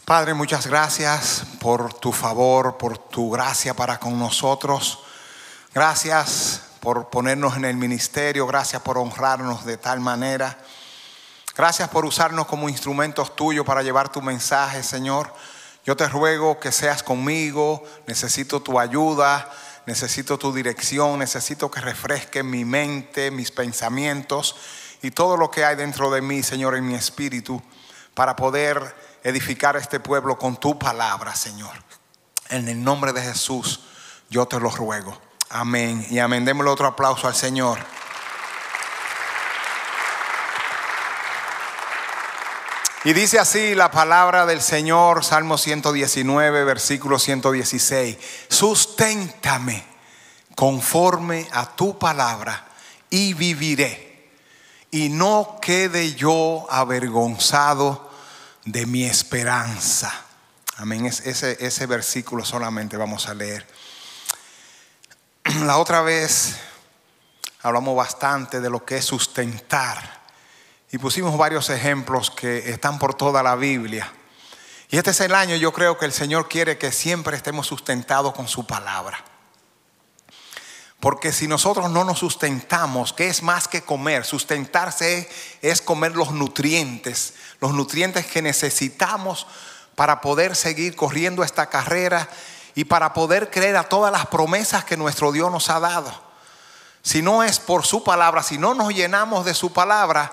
Padre, muchas gracias por tu favor, por tu gracia para con nosotros. Gracias por ponernos en el ministerio, gracias por honrarnos de tal manera. Gracias por usarnos como instrumentos tuyos para llevar tu mensaje, Señor. Yo te ruego que seas conmigo, necesito tu ayuda, necesito tu dirección, necesito que refresque mi mente, mis pensamientos y todo lo que hay dentro de mí, Señor, en mi espíritu, para poder edificar este pueblo con tu palabra, Señor. En el nombre de Jesús, yo te lo ruego. Amén y amén. Démosle otro aplauso al Señor. Y dice así la palabra del Señor, Salmo 119, versículo 116. Susténtame conforme a tu palabra y viviré, y no quede yo avergonzado de mi esperanza. Amén. Ese versículo solamente vamos a leer. La otra vez hablamos bastante de lo que es sustentar y pusimos varios ejemplos que están por toda la Biblia. Y este es el año, yo creo que el Señor quiere que siempre estemos sustentados con su palabra. Porque si nosotros no nos sustentamos, ¿qué es más que comer? Sustentarse es comer los nutrientes que necesitamos para poder seguir corriendo esta carrera y para poder creer a todas las promesas que nuestro Dios nos ha dado. Si no es por su palabra, si no nos llenamos de su palabra,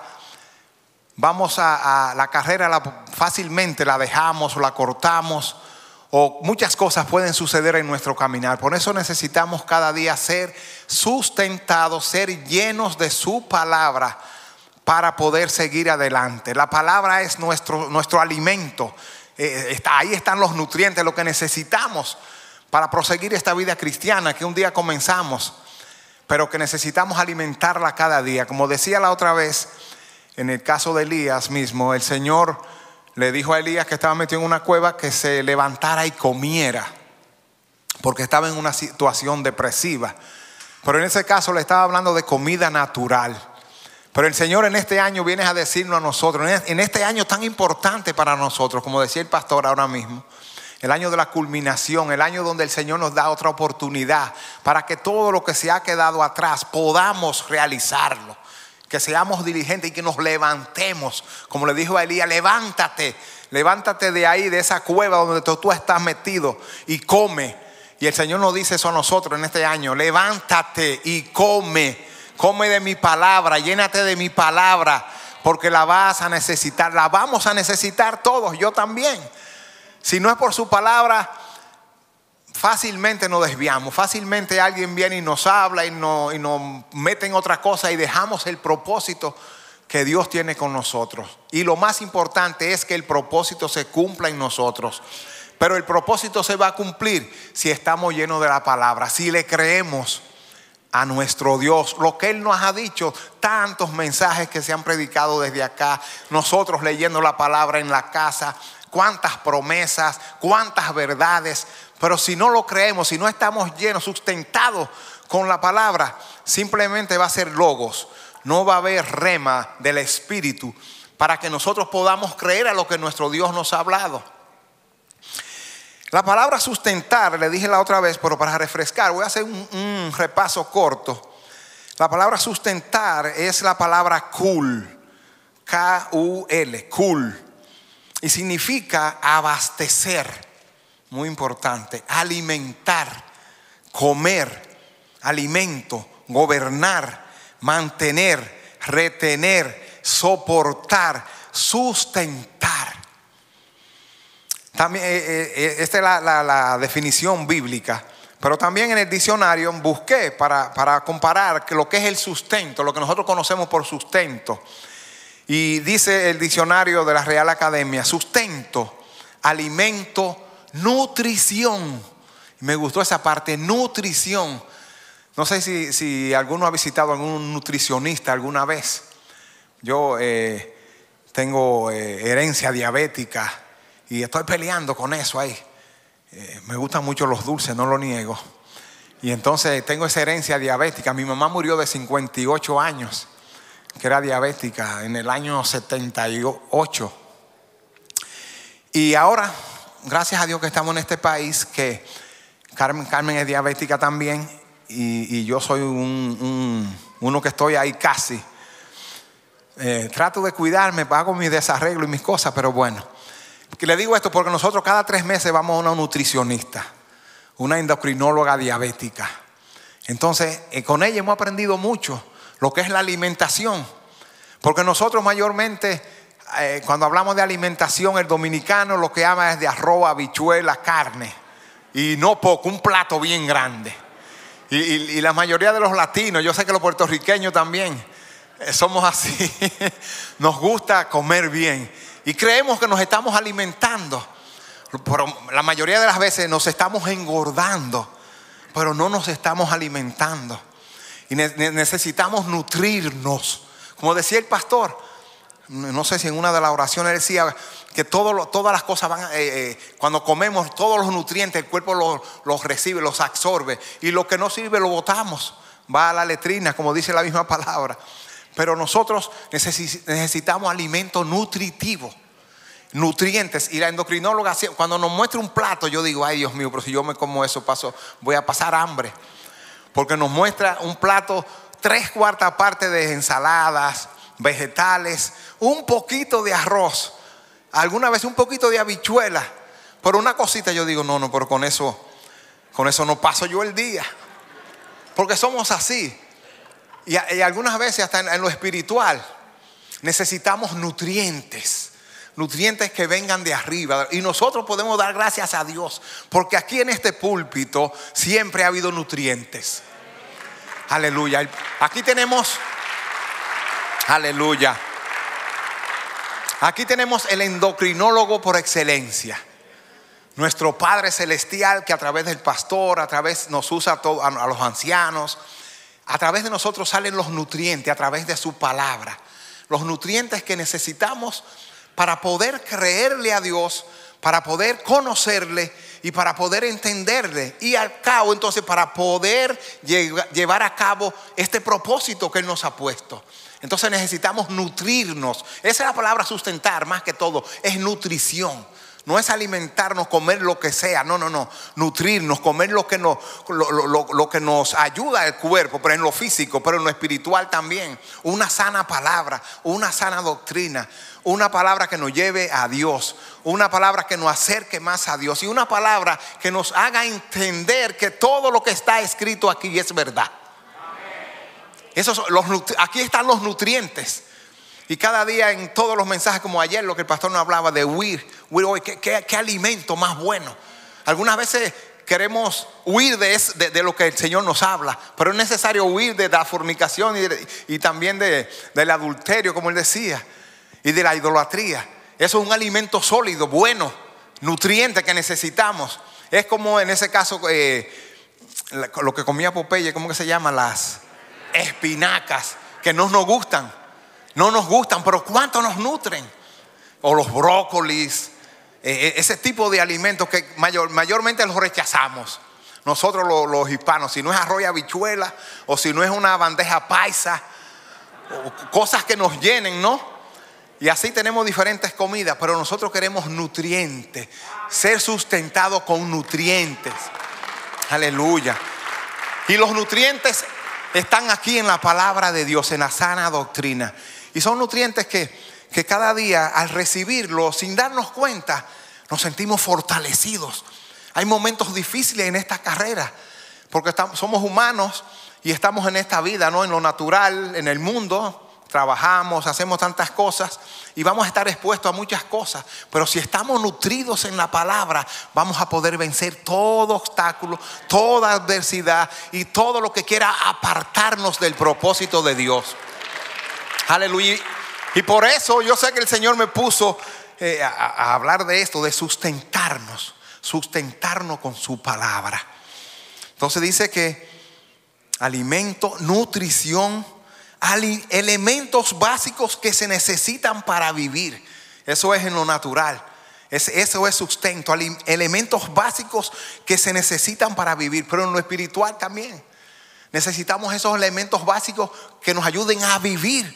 vamos a la carrera fácilmente la dejamos o la cortamos, o muchas cosas pueden suceder en nuestro caminar. Por eso necesitamos cada día ser sustentados, ser llenos de su palabra para poder seguir adelante. La palabra es nuestro alimento. Ahí están los nutrientes, lo que necesitamos para proseguir esta vida cristiana que un día comenzamos, pero que necesitamos alimentarla cada día. Como decía la otra vez, en el caso de Elías mismo, el Señor le dijo a Elías, que estaba metido en una cueva, que se levantara y comiera, porque estaba en una situación depresiva. Pero en ese caso le estaba hablando de comida natural. Pero el Señor en este año viene a decirnos a nosotros, en este año tan importante para nosotros, como decía el pastor ahora mismo, el año de la culminación, el año donde el Señor nos da otra oportunidad para que todo lo que se ha quedado atrás podamos realizarlo. Que seamos diligentes y que nos levantemos, como le dijo a Elías, levántate de ahí, de esa cueva donde tú estás metido, y come. Y el Señor nos dice eso a nosotros en este año: levántate y come de mi palabra, llénate de mi palabra, porque la vas a necesitar, la vamos a necesitar todos, yo también. Si no es por su palabra, fácilmente nos desviamos, fácilmente alguien viene y nos habla y nos mete en otra cosa y dejamos el propósito que Dios tiene con nosotros. Y lo más importante es que el propósito se cumpla en nosotros. Pero el propósito se va a cumplir si estamos llenos de la palabra, si le creemos a nuestro Dios, lo que Él nos ha dicho, tantos mensajes que se han predicado desde acá, nosotros leyendo la palabra en la casa, cuántas promesas, cuántas verdades. Pero si no lo creemos, si no estamos llenos, sustentados con la palabra, simplemente va a ser logos. No va a haber rema del Espíritu para que nosotros podamos creer a lo que nuestro Dios nos ha hablado. La palabra sustentar, le dije la otra vez, pero para refrescar, voy a hacer un repaso corto. La palabra sustentar es la palabra kul, K-U-L, kul, y significa abastecer. Muy importante, alimentar, comer, alimento, gobernar, mantener, retener, soportar, sustentar. También, esta es la definición bíblica, pero también en el diccionario busqué para comparar lo que es el sustento, lo que nosotros conocemos por sustento. Y dice el diccionario de la Real Academia: sustento, alimento, nutrición. Me gustó esa parte, nutrición. No sé si alguno ha visitado a algún nutricionista alguna vez. Yo tengo herencia diabética y estoy peleando con eso ahí. Me gustan mucho los dulces, no lo niego. Y entonces tengo esa herencia diabética. Mi mamá murió de 58 años, que era diabética, en el año 78. Y ahora gracias a Dios que estamos en este país, que Carmen es diabética también, y yo soy uno que estoy ahí casi. Trato de cuidarme, hago mis desarreglos y mis cosas, pero bueno. Le digo esto porque nosotros cada 3 meses vamos a una nutricionista, una endocrinóloga diabética. Entonces, con ella hemos aprendido mucho lo que es la alimentación. Porque nosotros mayormente, cuando hablamos de alimentación, el dominicano lo que ama es de arroz, habichuela, carne. Y no poco, un plato bien grande. Y la mayoría de los latinos, yo sé que los puertorriqueños también, somos así. Nos gusta comer bien. Y creemos que nos estamos alimentando. Pero la mayoría de las veces nos estamos engordando, pero no nos estamos alimentando. Y necesitamos nutrirnos. Como decía el pastor, no sé si en una de las oraciones decía que todas las cosas van, cuando comemos, todos los nutrientes el cuerpo los recibe, los absorbe. Y lo que no sirve lo botamos, va a la letrina, como dice la misma palabra. Pero nosotros necesitamos alimento nutritivo, nutrientes. Y la endocrinóloga, cuando nos muestra un plato, yo digo, ay Dios mío, pero si yo me como eso voy a pasar hambre. Porque nos muestra un plato, 3/4 parte de ensaladas, vegetales, un poquito de arroz, alguna vez un poquito de habichuela. Pero una cosita yo digo, no, pero con eso no paso yo el día. Porque somos así. Y algunas veces hasta en lo espiritual necesitamos nutrientes que vengan de arriba. Y nosotros podemos dar gracias a Dios porque aquí en este púlpito siempre ha habido nutrientes. Aleluya. Aquí tenemos, aleluya, aquí tenemos el endocrinólogo por excelencia, nuestro Padre Celestial, que a través del pastor, nos usa a los ancianos. A través de nosotros salen los nutrientes, a través de su palabra. Los nutrientes que necesitamos para poder creerle a Dios, para poder conocerle y para poder entenderle. Y al cabo, entonces, para poder llevar a cabo este propósito que Él nos ha puesto. Entonces necesitamos nutrirnos. Esa es la palabra sustentar, más que todo, es nutrición. No es alimentarnos, comer lo que sea, no. Nutrirnos, comer lo que nos ayuda al cuerpo, pero en lo físico, pero en lo espiritual también. Una sana palabra, una sana doctrina, una palabra que nos lleve a Dios, una palabra que nos acerque más a Dios y una palabra que nos haga entender que todo lo que está escrito aquí es verdad. Aquí están los nutrientes. Y cada día en todos los mensajes, como ayer lo que el pastor nos hablaba de huir, ¿qué alimento más bueno? Algunas veces queremos huir de lo que el Señor nos habla, pero es necesario huir de la fornicación y también del adulterio, como Él decía, y de la idolatría. Eso es un alimento sólido, bueno, nutriente que necesitamos. Es como en ese caso lo que comía Popeye, ¿cómo que se llama? Las espinacas, que no nos gustan. No nos gustan, pero ¿cuánto nos nutren? O los brócolis, ese tipo de alimentos que mayormente los rechazamos. Nosotros los hispanos, si no es arroz y habichuela, o si no es una bandeja paisa, o cosas que nos llenen, ¿no? Y así tenemos diferentes comidas, pero nosotros queremos nutrientes, ser sustentados con nutrientes. Aleluya. Y los nutrientes están aquí en la palabra de Dios, en la sana doctrina. Y son nutrientes que cada día al recibirlos, sin darnos cuenta, nos sentimos fortalecidos. Hay momentos difíciles en esta carrera, porque somos humanos y estamos en esta vida, ¿no? En lo natural, en el mundo, trabajamos, hacemos tantas cosas y vamos a estar expuestos a muchas cosas. Pero si estamos nutridos en la palabra, vamos a poder vencer todo obstáculo, toda adversidad y todo lo que quiera apartarnos del propósito de Dios. Aleluya. Y por eso yo sé que el Señor me puso a hablar de esto, de sustentarnos con su palabra. Entonces dice que alimento, nutrición, elementos básicos que se necesitan para vivir. Eso es en lo natural. Eso es sustento, elementos básicos que se necesitan para vivir. Pero en lo espiritual también necesitamos esos elementos básicos que nos ayuden a vivir.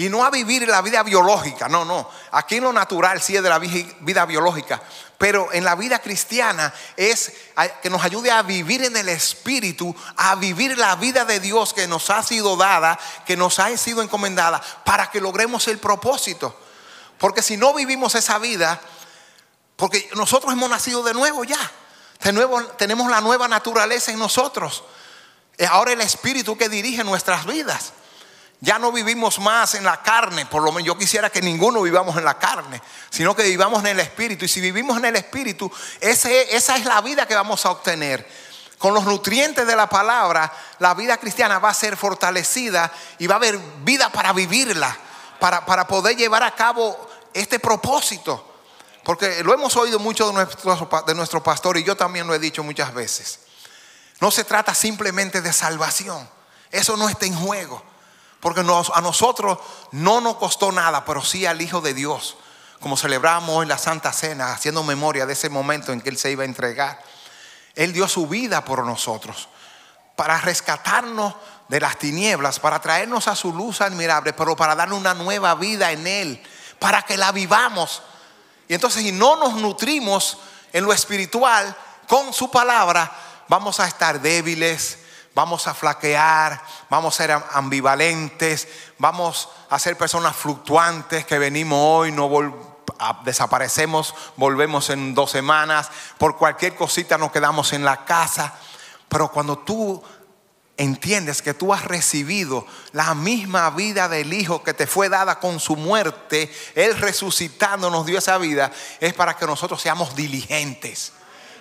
Y no a vivir la vida biológica, no. Aquí en lo natural sí es de la vida biológica, pero en la vida cristiana es que nos ayude a vivir en el Espíritu, a vivir la vida de Dios que nos ha sido dada, que nos ha sido encomendada, para que logremos el propósito. Porque si no vivimos esa vida, porque nosotros hemos nacido de nuevo ya, tenemos la nueva naturaleza en nosotros. Ahora el Espíritu que dirige nuestras vidas. Ya no vivimos más en la carne, por lo menos yo quisiera que ninguno vivamos en la carne, sino que vivamos en el Espíritu. Y si vivimos en el Espíritu, esa es la vida que vamos a obtener. Con los nutrientes de la palabra, la vida cristiana va a ser fortalecida y va a haber vida para vivirla, para poder llevar a cabo este propósito. Porque lo hemos oído mucho de nuestro pastor, y yo también lo he dicho muchas veces. No se trata simplemente de salvación. Eso no está en juego. Porque a nosotros no nos costó nada, pero sí al Hijo de Dios. Como celebramos hoy la Santa Cena, haciendo memoria de ese momento en que Él se iba a entregar. Él dio su vida por nosotros, para rescatarnos de las tinieblas, para traernos a su luz admirable, pero para darnos una nueva vida en Él, para que la vivamos. Y entonces, si no nos nutrimos en lo espiritual con su palabra, vamos a estar débiles, vamos a flaquear, vamos a ser ambivalentes, vamos a ser personas fluctuantes, que venimos hoy, desaparecemos, volvemos en 2 semanas, por cualquier cosita nos quedamos en la casa. Pero cuando tú entiendes que tú has recibido la misma vida del Hijo que te fue dada con su muerte, Él resucitando nos dio esa vida, es para que nosotros seamos diligentes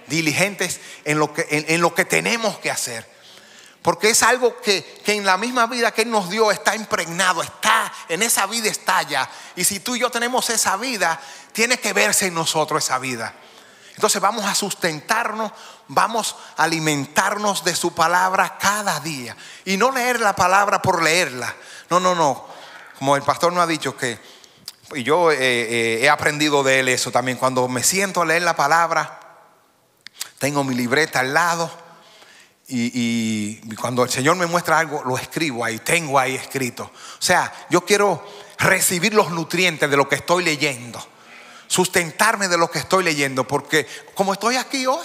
en lo que tenemos que hacer. Porque es algo que en la misma vida que Él nos dio está impregnado, en esa vida está ya. Y si tú y yo tenemos esa vida, tiene que verse en nosotros esa vida. Entonces vamos a sustentarnos, vamos a alimentarnos de su palabra cada día. Y no leer la palabra por leerla. No. Como el pastor nos ha dicho y yo he aprendido de él eso también. Cuando me siento a leer la palabra, tengo mi libreta al lado. Y cuando el Señor me muestra algo, lo escribo ahí, tengo ahí escrito. O sea, yo quiero recibir los nutrientes de lo que estoy leyendo, sustentarme de lo que estoy leyendo, porque como estoy aquí hoy,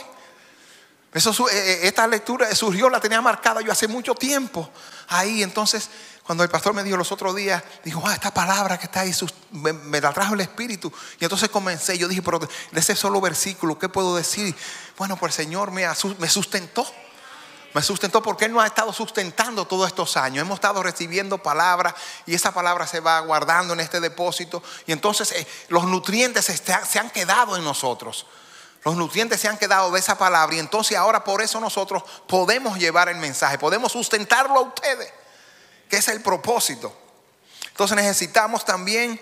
esta lectura surgió, la tenía marcada yo hace mucho tiempo ahí. Entonces, cuando el pastor me dijo los otros días, dijo, esta palabra que está ahí me la trajo el Espíritu. Y entonces comencé, yo dije, pero de ese solo versículo, ¿qué puedo decir? Bueno, pues el Señor me sustentó. Me sustentó porque Él nos ha estado sustentando todos estos años. Hemos estado recibiendo palabra y esa palabra se va guardando en este depósito. Y entonces los nutrientes se han quedado en nosotros. Los nutrientes se han quedado de esa palabra. Y entonces ahora por eso nosotros podemos llevar el mensaje. Podemos sustentarlo a ustedes, que es el propósito. Entonces necesitamos también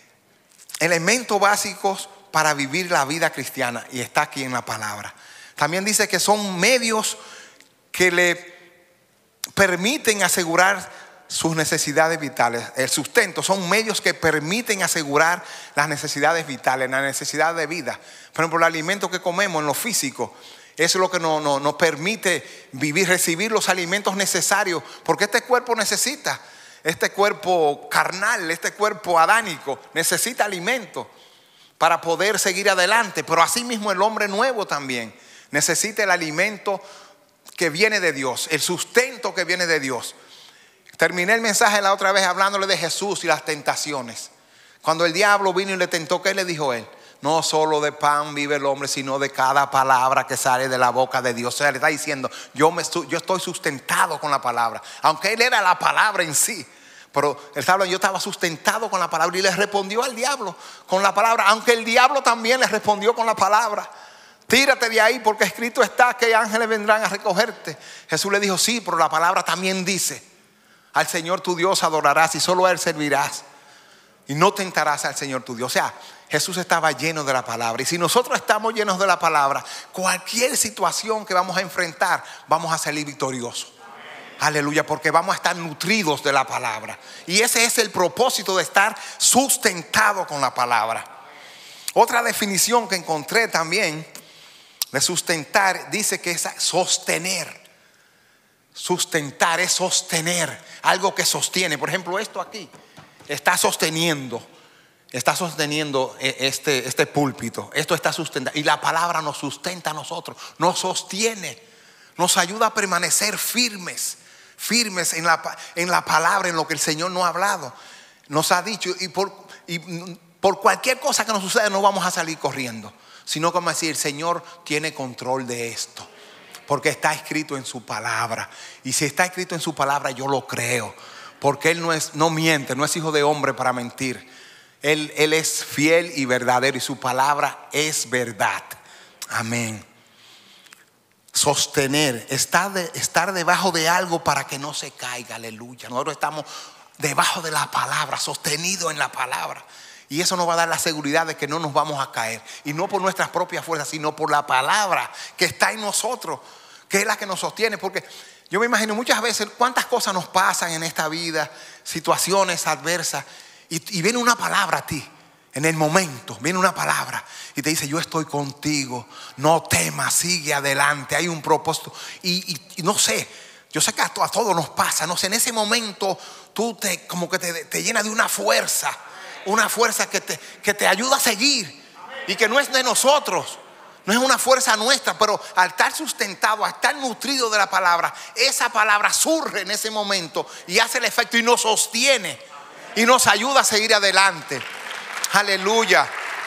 elementos básicos para vivir la vida cristiana. Y está aquí en la palabra. También dice que son medios que le permiten asegurar sus necesidades vitales. El sustento son medios que permiten asegurar las necesidades vitales, la necesidad de vida. Por ejemplo, el alimento que comemos en lo físico, eso es lo que nos permite vivir, recibir los alimentos necesarios, porque este cuerpo necesita, este cuerpo carnal, este cuerpo adánico necesita alimento para poder seguir adelante. Pero así mismo el hombre nuevo también necesita el alimento que viene de Dios, el sustento que viene de Dios. Terminé el mensaje la otra vez hablándole de Jesús y las tentaciones. Cuando el diablo vino y le tentó, ¿qué le dijo él? No solo de pan vive el hombre, sino de cada palabra que sale de la boca de Dios. O sea, le está diciendo, yo estoy sustentado con la palabra. Aunque él era la palabra en sí, pero yo estaba sustentado con la palabra. Y le respondió al diablo con la palabra, aunque el diablo también le respondió con la palabra. Tírate de ahí porque escrito está que ángeles vendrán a recogerte. Jesús le dijo, sí, pero la palabra también dice, al Señor tu Dios adorarás y solo a Él servirás y no tentarás al Señor tu Dios. O sea, Jesús estaba lleno de la palabra. Y si nosotros estamos llenos de la palabra, cualquier situación que vamos a enfrentar, vamos a salir victoriosos. Aleluya, porque vamos a estar nutridos de la palabra. Y ese es el propósito de estar sustentado con la palabra. Otra definición que encontré también de sustentar, dice que es sostener. Sustentar es sostener, algo que sostiene. Por ejemplo, esto aquí está sosteniendo este púlpito. Esto está sustentando. Y la palabra nos sustenta a nosotros, nos sostiene, nos ayuda a permanecer firmes en la palabra, en lo que el Señor nos ha hablado, nos ha dicho. Y por cualquier cosa que nos suceda no vamos a salir corriendo, sino como decir, el Señor tiene control de esto, porque está escrito en su palabra. Y si está escrito en su palabra, yo lo creo, porque Él no miente, no es hijo de hombre para mentir. Él es fiel y verdadero, y su palabra es verdad. Amén. Sostener, estar debajo de algo para que no se caiga. Aleluya. Nosotros estamos debajo de la palabra, sostenidos en la palabra. Y eso nos va a dar la seguridad de que no nos vamos a caer. Y no por nuestras propias fuerzas, sino por la palabra que está en nosotros, que es la que nos sostiene. Porque yo me imagino muchas veces cuántas cosas nos pasan en esta vida, situaciones adversas, y viene una palabra a ti. En el momento viene una palabra y te dice: yo estoy contigo, no temas, sigue adelante, hay un propósito. Y no sé, yo sé que a todos nos pasa, no sé, en ese momento tú como que te llena de una fuerza que te ayuda a seguir, y que no es de nosotros, no es una fuerza nuestra, pero al estar sustentado, al estar nutrido de la palabra, esa palabra surge en ese momento y hace el efecto y nos sostiene y nos ayuda a seguir adelante. Aleluya.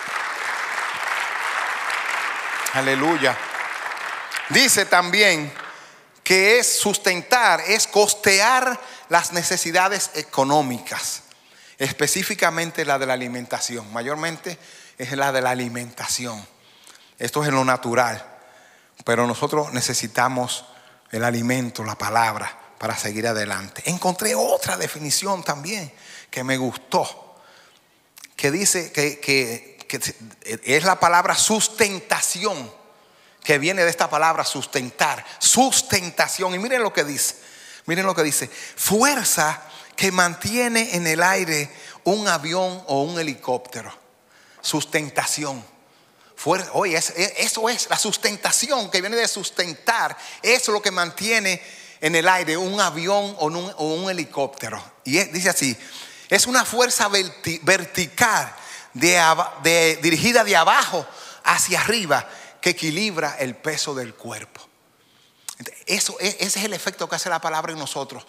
Aleluya. Dice también que es sustentar, es costear las necesidades económicas, específicamente la de la alimentación. Mayormente es la de la alimentación. Esto es en lo natural, pero nosotros necesitamos el alimento, la palabra, para seguir adelante. Encontré otra definición también que me gustó, que dice que es la palabra sustentación, que viene de esta palabra sustentar, sustentación. Y miren lo que dice, fuerza que mantiene en el aire un avión o un helicóptero. Sustentación. Oye, eso es la sustentación, que viene de sustentar. Eso es lo que mantiene en el aire un avión o un helicóptero. Y dice así: es una fuerza vertical dirigida de abajo hacia arriba, que equilibra el peso del cuerpo. Ese es el efecto que hace la palabra en nosotros.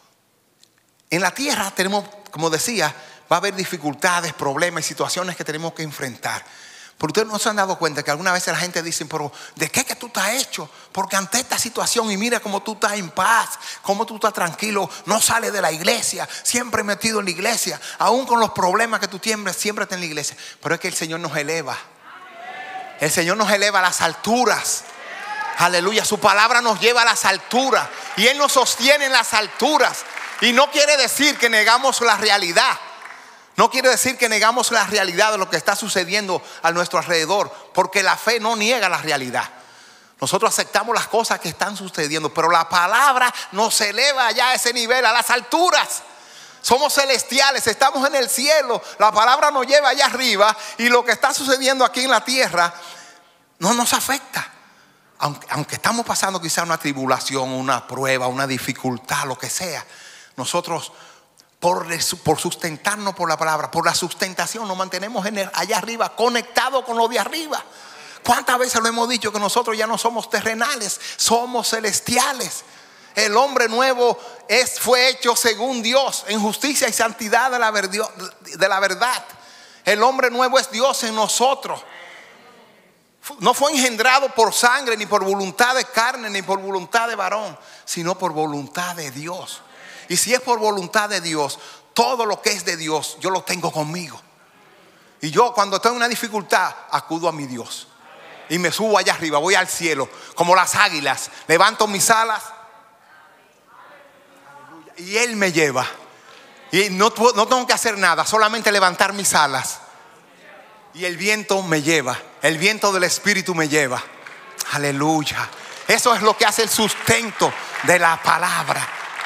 En la tierra tenemos, como decía, va a haber dificultades, problemas, situaciones que tenemos que enfrentar. Pero ustedes no se han dado cuenta que algunas veces la gente dice: pero ¿de qué que tú estás hecho? Porque ante esta situación, y mira cómo tú estás en paz, cómo tú estás tranquilo, no sales de la iglesia, siempre metido en la iglesia, aún con los problemas que tú tienes, siempre estás en la iglesia. Pero es que el Señor nos eleva. El Señor nos eleva a las alturas. Aleluya. Su palabra nos lleva a las alturas, y Él nos sostiene en las alturas. Y no quiere decir que negamos la realidad. No quiere decir que negamos la realidad de lo que está sucediendo a nuestro alrededor, porque la fe no niega la realidad. Nosotros aceptamos las cosas que están sucediendo, pero la palabra nos eleva allá a ese nivel, a las alturas. Somos celestiales, estamos en el cielo. La palabra nos lleva allá arriba, y lo que está sucediendo aquí en la tierra no nos afecta. Aunque estamos pasando quizá una tribulación, una prueba, una dificultad, lo que sea, nosotros por sustentarnos por la palabra, por la sustentación, nos mantenemos allá arriba, conectados con lo de arriba. ¿Cuántas veces lo hemos dicho que nosotros ya no somos terrenales, somos celestiales? El hombre nuevo fue hecho según Dios, en justicia y santidad de la verdad. El hombre nuevo es Dios en nosotros. No fue engendrado por sangre, ni por voluntad de carne, ni por voluntad de varón, sino por voluntad de Dios. Y si es por voluntad de Dios, todo lo que es de Dios, yo lo tengo conmigo. Y yo, cuando tengo una dificultad, acudo a mi Dios y me subo allá arriba, voy al cielo como las águilas, levanto mis alas y Él me lleva. Y no tengo que hacer nada, solamente levantar mis alas, y el viento me lleva. El viento del Espíritu me lleva. Aleluya. Eso es lo que hace el sustento de la palabra.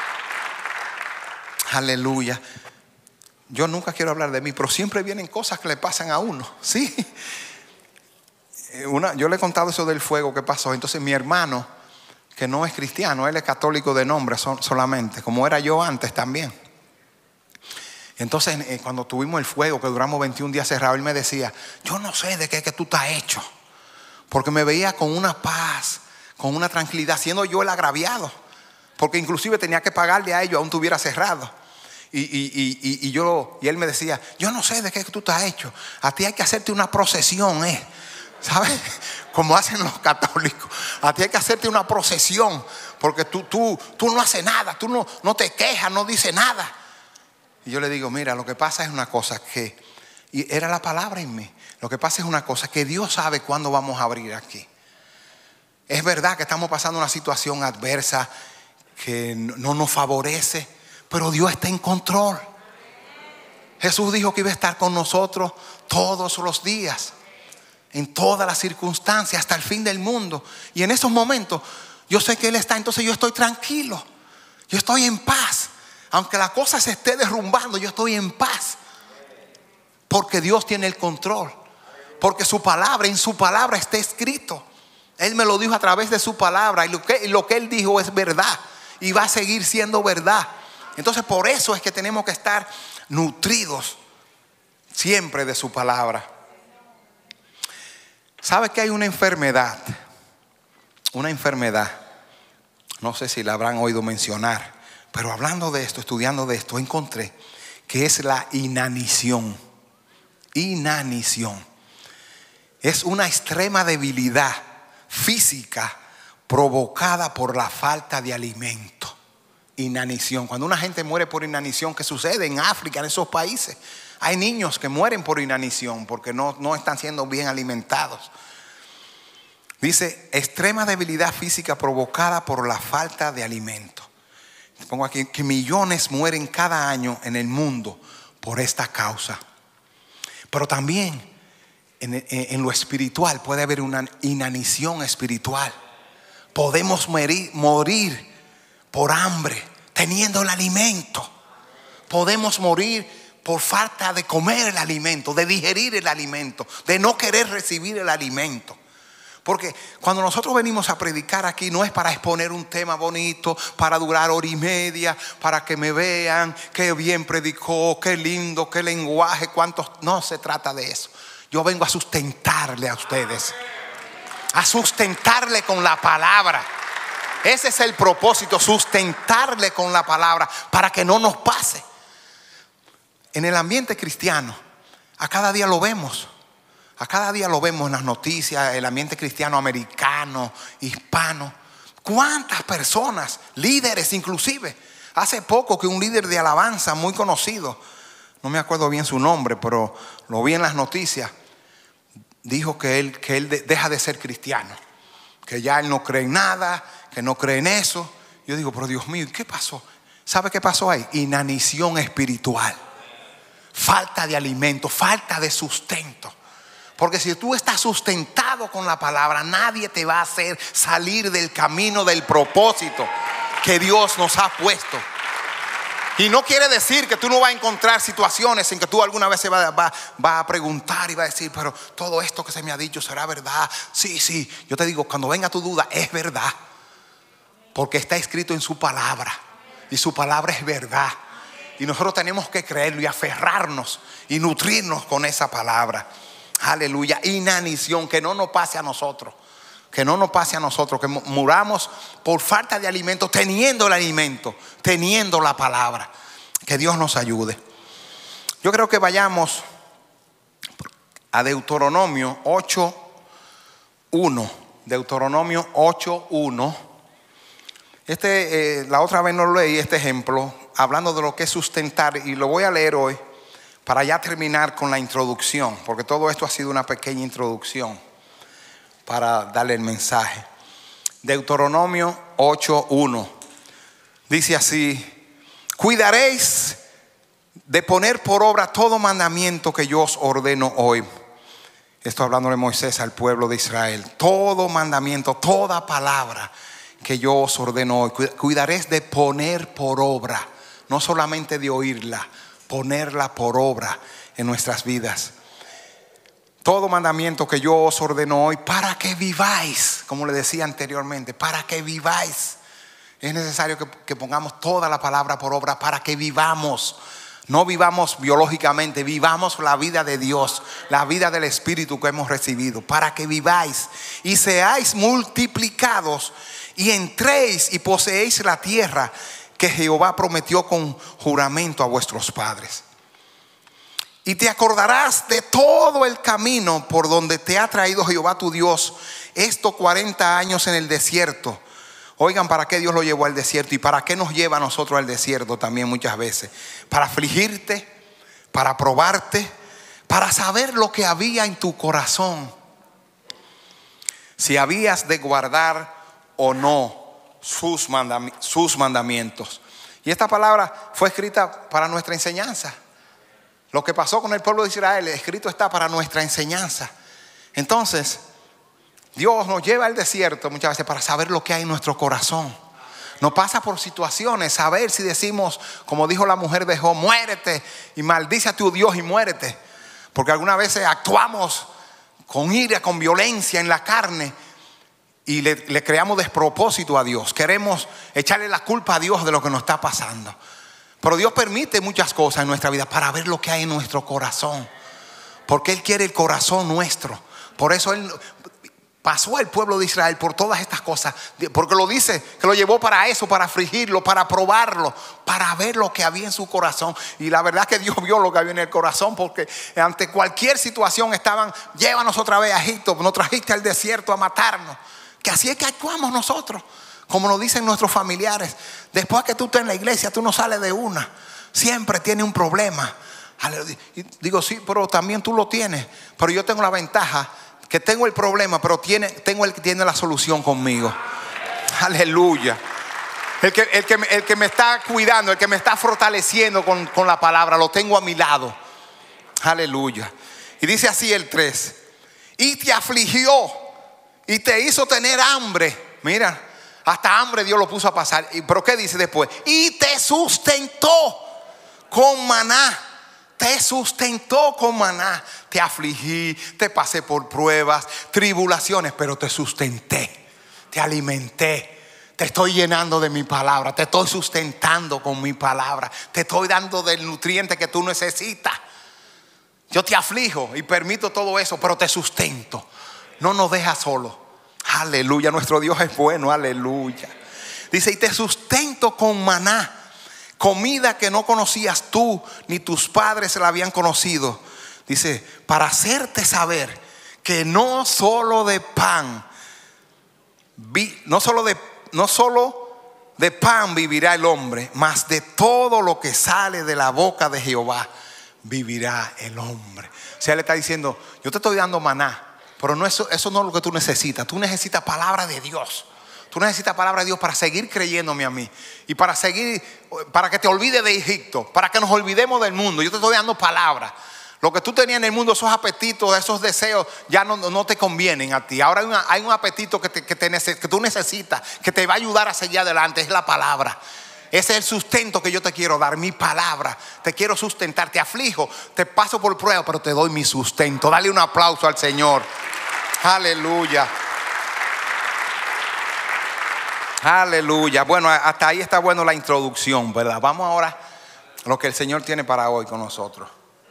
Aleluya. Yo nunca quiero hablar de mí, pero siempre vienen cosas que le pasan a uno. Sí. Yo le he contado eso del fuego que pasó. Entonces mi hermano, que no es cristiano, él es católico de nombre solamente, como era yo antes también. Entonces cuando tuvimos el fuego, que duramos 21 días cerrados, él me decía, yo no sé de qué que tú estás hecho. Porque me veía con una paz, con una tranquilidad, siendo yo el agraviado. Porque inclusive tenía que pagarle a ellos, aún estuviera cerrado. Y él me decía, yo no sé de qué que tú estás hecho. A ti hay que hacerte una procesión, ¿sabes? Como hacen los católicos. A ti hay que hacerte una procesión. Porque tú no haces nada, tú no te quejas, no dices nada. Y yo le digo, mira, lo que pasa es una cosa que, y era la palabra en mí, lo que pasa es una cosa que Dios sabe cuándo vamos a abrir aquí. Es verdad que estamos pasando una situación adversa que no nos favorece, pero Dios está en control. Jesús dijo que iba a estar con nosotros todos los días, en todas las circunstancias, hasta el fin del mundo. Y en esos momentos yo sé que Él está, entonces yo estoy tranquilo, yo estoy en paz. Aunque la cosa se esté derrumbando, yo estoy en paz. Porque Dios tiene el control. Porque su palabra, en su palabra está escrito. Él me lo dijo a través de su palabra. Y lo que Él dijo es verdad. Y va a seguir siendo verdad. Entonces por eso es que tenemos que estar nutridos siempre de su palabra. ¿Sabe que hay una enfermedad? Una enfermedad. No sé si la habrán oído mencionar. Pero hablando de esto, estudiando de esto, encontré que es la inanición. Inanición. Es una extrema debilidad física provocada por la falta de alimento. Inanición. Cuando una gente muere por inanición, ¿qué sucede en África, en esos países? Hay niños que mueren por inanición porque no están siendo bien alimentados. Dice, extrema debilidad física provocada por la falta de alimento. Pongo aquí que millones mueren cada año en el mundo por esta causa. Pero también en lo espiritual puede haber una inanición espiritual. Podemos morir por hambre teniendo el alimento. Podemos morir por falta de comer el alimento, de digerir el alimento, de no querer recibir el alimento. Porque cuando nosotros venimos a predicar aquí no es para exponer un tema bonito, para durar hora y media, para que me vean, qué bien predicó, qué lindo, qué lenguaje, cuántos. No se trata de eso. Yo vengo a sustentarle a ustedes, a sustentarle con la palabra. Ese es el propósito, sustentarle con la palabra para que no nos pase. En el ambiente cristiano, a cada día lo vemos. A cada día lo vemos en las noticias, el ambiente cristiano americano, hispano. ¿Cuántas personas, líderes inclusive? Hace poco que un líder de alabanza muy conocido, no me acuerdo bien su nombre, pero lo vi en las noticias, dijo que él deja de ser cristiano, que ya él no cree en nada, que no cree en eso. Yo digo, pero Dios mío, ¿qué pasó? ¿Sabe qué pasó ahí? Inanición espiritual, falta de alimento, falta de sustento. Porque si tú estás sustentado con la palabra, nadie te va a hacer salir del camino del propósito que Dios nos ha puesto. Y no quiere decir que tú no vas a encontrar situaciones en que tú alguna vez se va a preguntar y va a decir, pero todo esto que se me ha dicho será verdad. Sí, yo te digo, cuando venga tu duda, es verdad. Porque está escrito en su palabra. Y su palabra es verdad. Y nosotros tenemos que creerlo y aferrarnos y nutrirnos con esa palabra. Aleluya. Inanición, que no nos pase a nosotros. Que no nos pase a nosotros, que muramos por falta de alimento, teniendo el alimento, teniendo la palabra. Que Dios nos ayude. Yo creo que vayamos a Deuteronomio 8:1. Deuteronomio 8:1. La otra vez no leí este ejemplo, hablando de lo que es sustentar, y lo voy a leer hoy para ya terminar con la introducción, porque todo esto ha sido una pequeña introducción para darle el mensaje. Deuteronomio 8:1 dice así: cuidaréis de poner por obra todo mandamiento que yo os ordeno hoy. Esto hablando de Moisés al pueblo de Israel. Todo mandamiento, toda palabra que yo os ordeno hoy, cuidaréis de poner por obra, no solamente de oírla, ponerla por obra en nuestras vidas. Todo mandamiento que yo os ordeno hoy, para que viváis, como le decía anteriormente, para que viváis. Es necesario que pongamos toda la palabra por obra para que vivamos. No vivamos biológicamente, vivamos la vida de Dios, la vida del Espíritu que hemos recibido, para que viváis y seáis multiplicados y entréis y poseéis la tierra que Jehová prometió con juramento a vuestros padres. Y te acordarás de todo el camino por donde te ha traído Jehová tu Dios estos 40 años en el desierto. Oigan, ¿para qué Dios lo llevó al desierto? ¿Y para qué nos lleva a nosotros al desierto también muchas veces? Para afligirte, para probarte, para saber lo que había en tu corazón, si habías de guardar o no sus mandamientos. Y esta palabra fue escrita para nuestra enseñanza. Lo que pasó con el pueblo de Israel, escrito está para nuestra enseñanza. Entonces, Dios nos lleva al desierto muchas veces para saber lo que hay en nuestro corazón. Nos pasa por situaciones, saber si decimos, como dijo la mujer de Job, muérete y maldice a tu Dios y muérete. Porque algunas veces actuamos con ira, con violencia en la carne y le creamos despropósito a Dios. Queremos echarle la culpa a Dios de lo que nos está pasando. Pero Dios permite muchas cosas en nuestra vida para ver lo que hay en nuestro corazón. Porque Él quiere el corazón nuestro. Por eso Él pasó al pueblo de Israel por todas estas cosas, porque lo dice que lo llevó para eso, para afligirlo, para probarlo, para ver lo que había en su corazón. Y la verdad que Dios vio lo que había en el corazón, porque ante cualquier situación estaban, llévanos otra vez a Egipto, nos trajiste al desierto a matarnos. Que así es que actuamos nosotros, como nos dicen nuestros familiares. Después que tú estás en la iglesia, tú no sales de una, siempre tienes un problema. Y digo, sí, pero también tú lo tienes. Pero yo tengo la ventaja que tengo el problema, pero tengo el que tiene la solución conmigo. Aleluya. El que me está cuidando, el que me está fortaleciendo con la palabra, lo tengo a mi lado. Aleluya. Y dice así el 3: y te afligió y te hizo tener hambre. Mira, hasta hambre Dios lo puso a pasar. Pero ¿qué dice después? Y te sustentó con maná. Te sustentó con maná. Te afligí, te pasé por pruebas, tribulaciones, pero te sustenté, te alimenté. Te estoy llenando de mi palabra, te estoy sustentando con mi palabra, te estoy dando del nutriente que tú necesitas. Yo te aflijo y permito todo eso, pero te sustento. No nos dejas solo. Aleluya, nuestro Dios es bueno, aleluya. Dice, y te sustento con maná, comida que no conocías tú ni tus padres la habían conocido. Dice, para hacerte saber que no solo de pan, no solo de pan vivirá el hombre, mas de todo lo que sale de la boca de Jehová vivirá el hombre. O sea, le está diciendo, yo te estoy dando maná, pero no, eso no es lo que tú necesitas. Tú necesitas palabra de Dios. Tú necesitas palabra de Dios para seguir creyéndome a mí. Y para que te olvides de Egipto, para que nos olvidemos del mundo. Yo te estoy dando palabra. Lo que tú tenías en el mundo, esos apetitos, esos deseos, ya no te convienen a ti. Ahora hay un apetito que tú necesitas, que te va a ayudar a seguir adelante. Es la palabra. Ese es el sustento que yo te quiero dar, mi palabra. Te quiero sustentar, te aflijo, te paso por prueba, pero te doy mi sustento. Dale un aplauso al Señor. Aleluya. Aleluya. Bueno, hasta ahí está bueno la introducción, ¿verdad? Vamos ahora a lo que el Señor tiene para hoy con nosotros.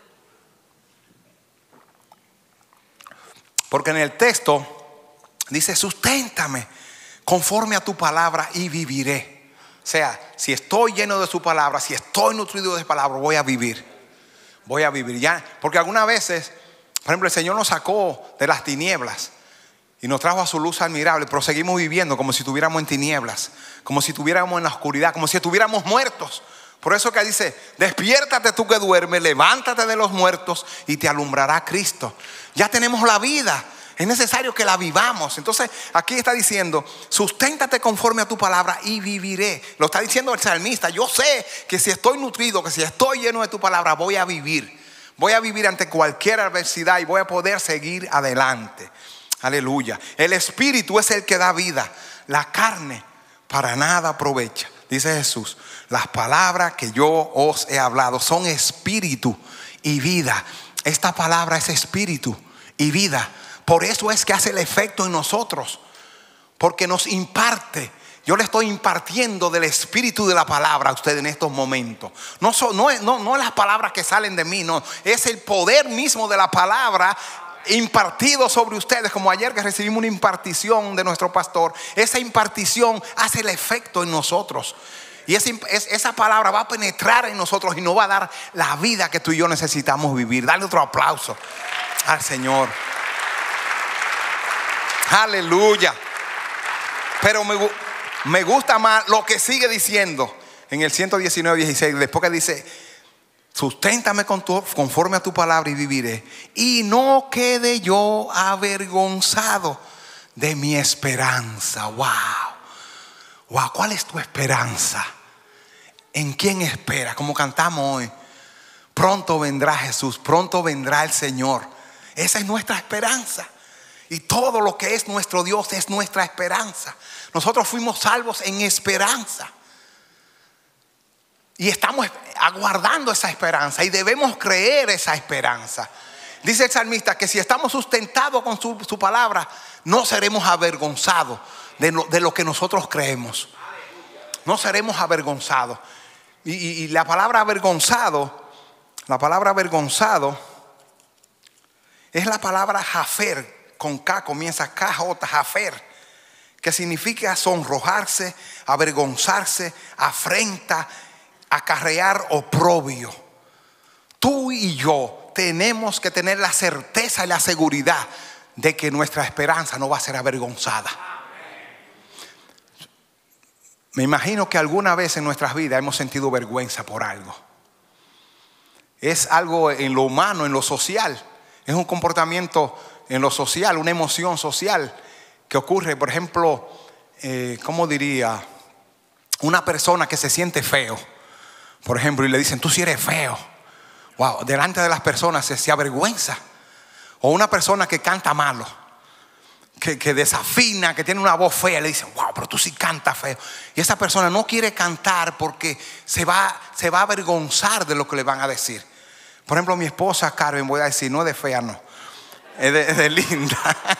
Porque en el texto dice, susténtame conforme a tu palabra y viviré. O sea, si estoy lleno de su palabra, si estoy nutrido de su palabra, voy a vivir. Voy a vivir ya. Porque algunas veces, por ejemplo, el Señor nos sacó de las tinieblas y nos trajo a su luz admirable, pero seguimos viviendo como si estuviéramos en tinieblas, como si estuviéramos en la oscuridad, como si estuviéramos muertos. Por eso que dice, despiértate tú que duermes, levántate de los muertos y te alumbrará Cristo. Ya tenemos la vida, es necesario que la vivamos. Entonces aquí está diciendo, susténtate conforme a tu palabra y viviré. Lo está diciendo el salmista. Yo sé que si estoy nutrido, que si estoy lleno de tu palabra, voy a vivir. Voy a vivir ante cualquier adversidad y voy a poder seguir adelante. Aleluya. El espíritu es el que da vida. La carne para nada aprovecha. Dice Jesús, las palabras que yo os he hablado son espíritu y vida. Esta palabra es espíritu y vida. Por eso es que hace el efecto en nosotros. Porque nos imparte Yo le estoy impartiendo del espíritu de la palabra a usted en estos momentos. No las palabras que salen de mí, no. Es el poder mismo de la palabra impartido sobre ustedes. Como ayer que recibimos una impartición de nuestro pastor. Esa impartición hace el efecto en nosotros. Y esa palabra va a penetrar en nosotros y nos va a dar la vida que tú y yo necesitamos vivir. Dale otro aplauso al Señor. Aleluya. Pero me gusta más lo que sigue diciendo en el 119:16. Después que dice: susténtame conforme a tu palabra y viviré, y no quede yo avergonzado de mi esperanza. Wow, ¿cuál es tu esperanza? ¿En quién esperas? Como cantamos hoy, pronto vendrá Jesús, pronto vendrá el Señor. Esa es nuestra esperanza. Y todo lo que es nuestro Dios es nuestra esperanza. Nosotros fuimos salvos en esperanza. Y estamos aguardando esa esperanza. Y debemos creer esa esperanza. Dice el salmista que si estamos sustentados con su palabra, no seremos avergonzados de lo que nosotros creemos. No seremos avergonzados. Y la palabra avergonzado es la palabra jafer. Con K comienza KJ, jafer, que significa sonrojarse, avergonzarse, afrenta, acarrear oprobio. Tú y yo tenemos que tener la certeza y la seguridad de que nuestra esperanza no va a ser avergonzada. Me imagino que alguna vez en nuestras vidas hemos sentido vergüenza por algo. Es algo en lo humano, en lo social. Es un comportamiento en lo social, una emoción social que ocurre. Por ejemplo, ¿cómo diría? Una persona que se siente feo, por ejemplo, y le dicen: tú sí eres feo. Wow, delante de las personas se avergüenza. O una persona que canta malo, que desafina, que tiene una voz fea, le dicen: wow, pero tú sí cantas feo. Y esa persona no quiere cantar porque se va a avergonzar de lo que le van a decir. Por ejemplo, mi esposa Carmen, voy a decir, no es de fea, no, es de linda.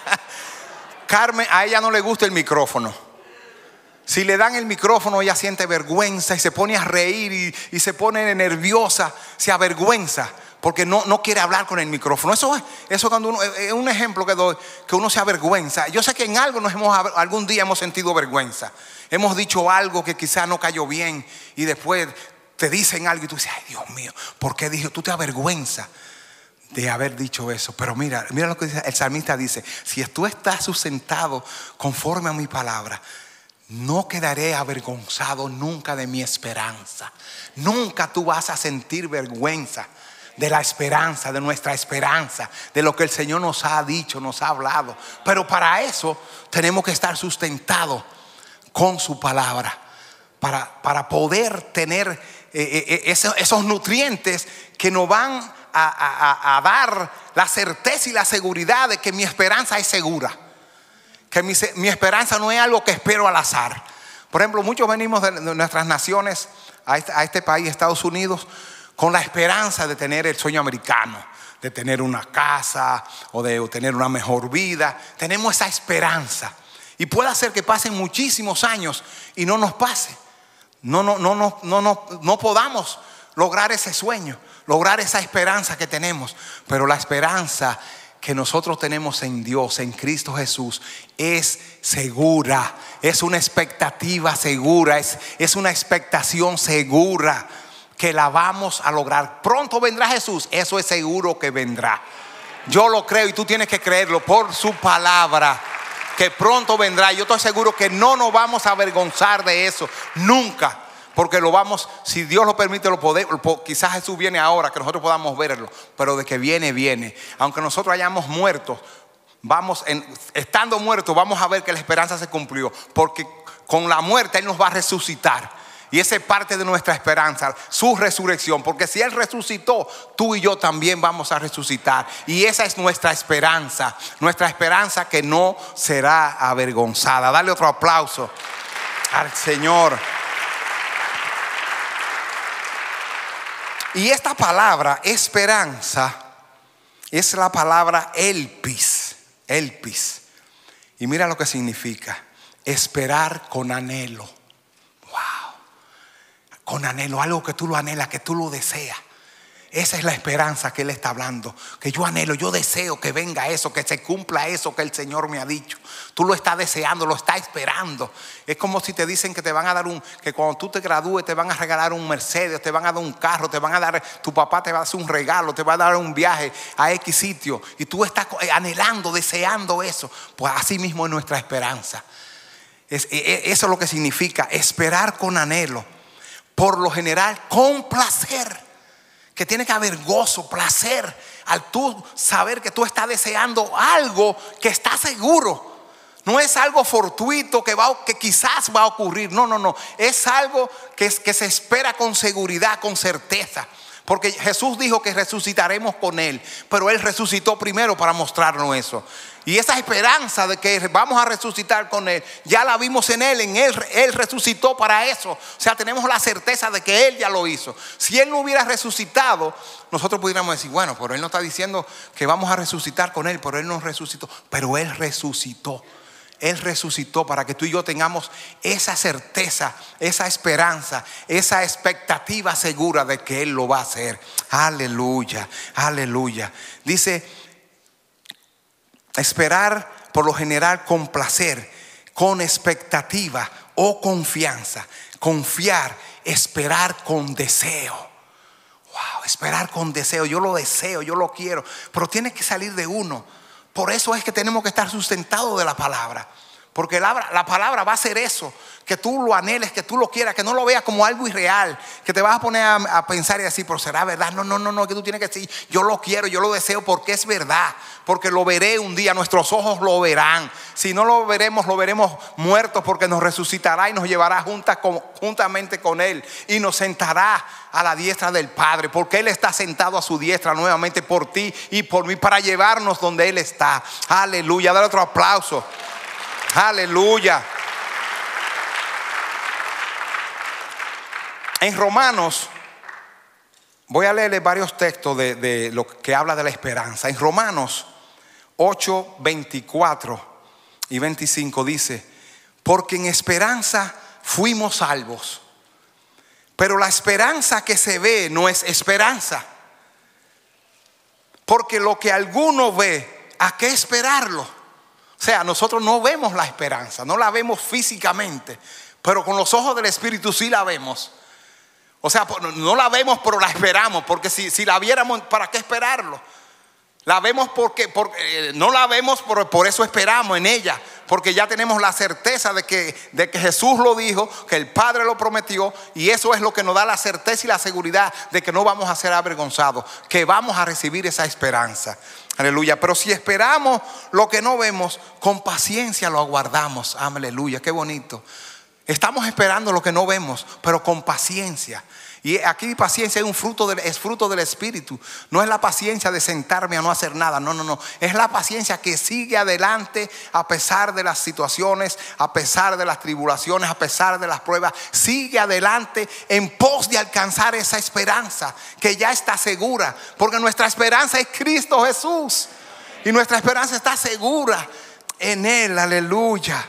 Carmen, a ella no le gusta el micrófono. Si le dan el micrófono, ella siente vergüenza y se pone a reír y se pone nerviosa, se avergüenza porque no quiere hablar con el micrófono. Eso cuando uno, es un ejemplo que doy, que uno se avergüenza. Yo sé que en algo algún día hemos sentido vergüenza. Hemos dicho algo que quizás no cayó bien y después te dicen algo y tú dices: ay, Dios mío, ¿por qué dijo? Tú te avergüenzas de haber dicho eso. Pero mira lo que dice el salmista. Dice: si tú estás sustentado conforme a mi palabra, no quedaré avergonzado nunca de mi esperanza. Nunca tú vas a sentir vergüenza de la esperanza, de nuestra esperanza, de lo que el Señor nos ha dicho, nos ha hablado. Pero para eso tenemos que estar sustentados con su palabra, para poder tener esos nutrientes que nos van a dar la certeza y la seguridad de que mi esperanza es segura. Que mi esperanza no es algo que espero al azar. Por ejemplo, muchos venimos de nuestras naciones a este país, Estados Unidos, con la esperanza de tener el sueño americano, de tener una casa o de tener una mejor vida. Tenemos esa esperanza. Y puede ser que pasen muchísimos años y no nos pase. No podamos lograr ese sueño, lograr esa esperanza que tenemos. Pero la esperanza que nosotros tenemos en Dios, en Cristo Jesús, es segura. Es una expectativa segura, es una expectación segura que la vamos a lograr. Pronto vendrá Jesús, eso es seguro que vendrá. Yo lo creo y tú tienes que creerlo por su palabra, que pronto vendrá. Yo estoy seguro que no nos vamos a avergonzar de eso nunca, porque lo vamos, si Dios lo permite, quizás Jesús viene ahora, que nosotros podamos verlo, pero de que viene. Aunque nosotros hayamos muerto, estando muertos, vamos a ver que la esperanza se cumplió, porque con la muerte Él nos va a resucitar. Y esa es parte de nuestra esperanza, su resurrección. Porque si Él resucitó, tú y yo también vamos a resucitar. Y esa es nuestra esperanza que no será avergonzada. Dale otro aplauso al Señor. Y esta palabra esperanza es la palabra elpis. Y mira lo que significa. esperar con anhelo. Wow. Con anhelo, algo que tú lo anhelas, que tú lo deseas. Esa es la esperanza que Él está hablando. Que yo anhelo, yo deseo que venga eso, que se cumpla eso que el Señor me ha dicho. Tú lo estás deseando, lo estás esperando. Es como si te dicen que te van a dar que cuando tú te gradúes te van a regalar un Mercedes, te van a dar un carro, te van a dar, tu papá te va a hacer un regalo, te va a dar un viaje a X sitio. Y tú estás anhelando, deseando eso. Pues así mismo es nuestra esperanza. Eso es lo que significa esperar con anhelo. Por lo general, con placer. Que tiene que haber gozo, placer al tú saber que tú estás deseando algo que está seguro. No es algo fortuito que quizás va a ocurrir. No. Es algo que se espera con seguridad, con certeza. Porque Jesús dijo que resucitaremos con Él, pero Él resucitó primero para mostrarnos eso. Y esa esperanza de que vamos a resucitar con Él, ya la vimos en Él. Él resucitó para eso. O sea, tenemos la certeza de que Él ya lo hizo. Si Él no hubiera resucitado, nosotros pudiéramos decir, bueno, pero Él no está diciendo que vamos a resucitar con Él, pero Él no resucitó. Pero Él resucitó. Él resucitó para que tú y yo tengamos esa certeza, esa esperanza, esa expectativa segura de que Él lo va a hacer. Aleluya, aleluya. Dice, esperar por lo general con placer, con expectativa o confianza. Confiar, esperar con deseo. Wow, esperar con deseo. Yo lo deseo, yo lo quiero, pero tiene que salir de uno. Por eso es que tenemos que estar sustentados de la palabra. Porque la palabra va a hacer eso. Que tú lo anheles, que tú lo quieras, que no lo veas como algo irreal. Que te vas a poner a pensar y decir, pero será verdad. No, que tú tienes que decir, yo lo quiero, yo lo deseo porque es verdad. Porque lo veré un día, nuestros ojos lo verán. Si no lo veremos muertos, porque nos resucitará y nos llevará juntamente con Él. Y nos sentará a la diestra del Padre, porque Él está sentado a su diestra nuevamente por ti y por mí, para llevarnos donde Él está. Aleluya, dale otro aplauso. Aleluya. En Romanos, voy a leerles varios textos de lo que habla de la esperanza. En Romanos 8, 24 y 25 dice, porque en esperanza fuimos salvos. Pero la esperanza que se ve no es esperanza. Porque lo que alguno ve, ¿a qué esperarlo? O sea, nosotros no vemos la esperanza, no la vemos físicamente, pero con los ojos del Espíritu sí la vemos. O sea, no la vemos, pero la esperamos, porque si la viéramos, ¿para qué esperarlo? La vemos porque no la vemos, por eso esperamos en ella. Porque ya tenemos la certeza de que Jesús lo dijo, que el Padre lo prometió. Y eso es lo que nos da la certeza y la seguridad de que no vamos a ser avergonzados, que vamos a recibir esa esperanza. Aleluya. Pero si esperamos lo que no vemos, con paciencia lo aguardamos. Aleluya, qué bonito. Estamos esperando lo que no vemos, pero con paciencia. Y aquí paciencia es fruto del Espíritu. No es la paciencia de sentarme a no hacer nada. No. Es la paciencia que sigue adelante a pesar de las situaciones, a pesar de las tribulaciones, a pesar de las pruebas. Sigue adelante en pos de alcanzar esa esperanza que ya está segura. Porque nuestra esperanza es Cristo Jesús. Y nuestra esperanza está segura en Él. Aleluya.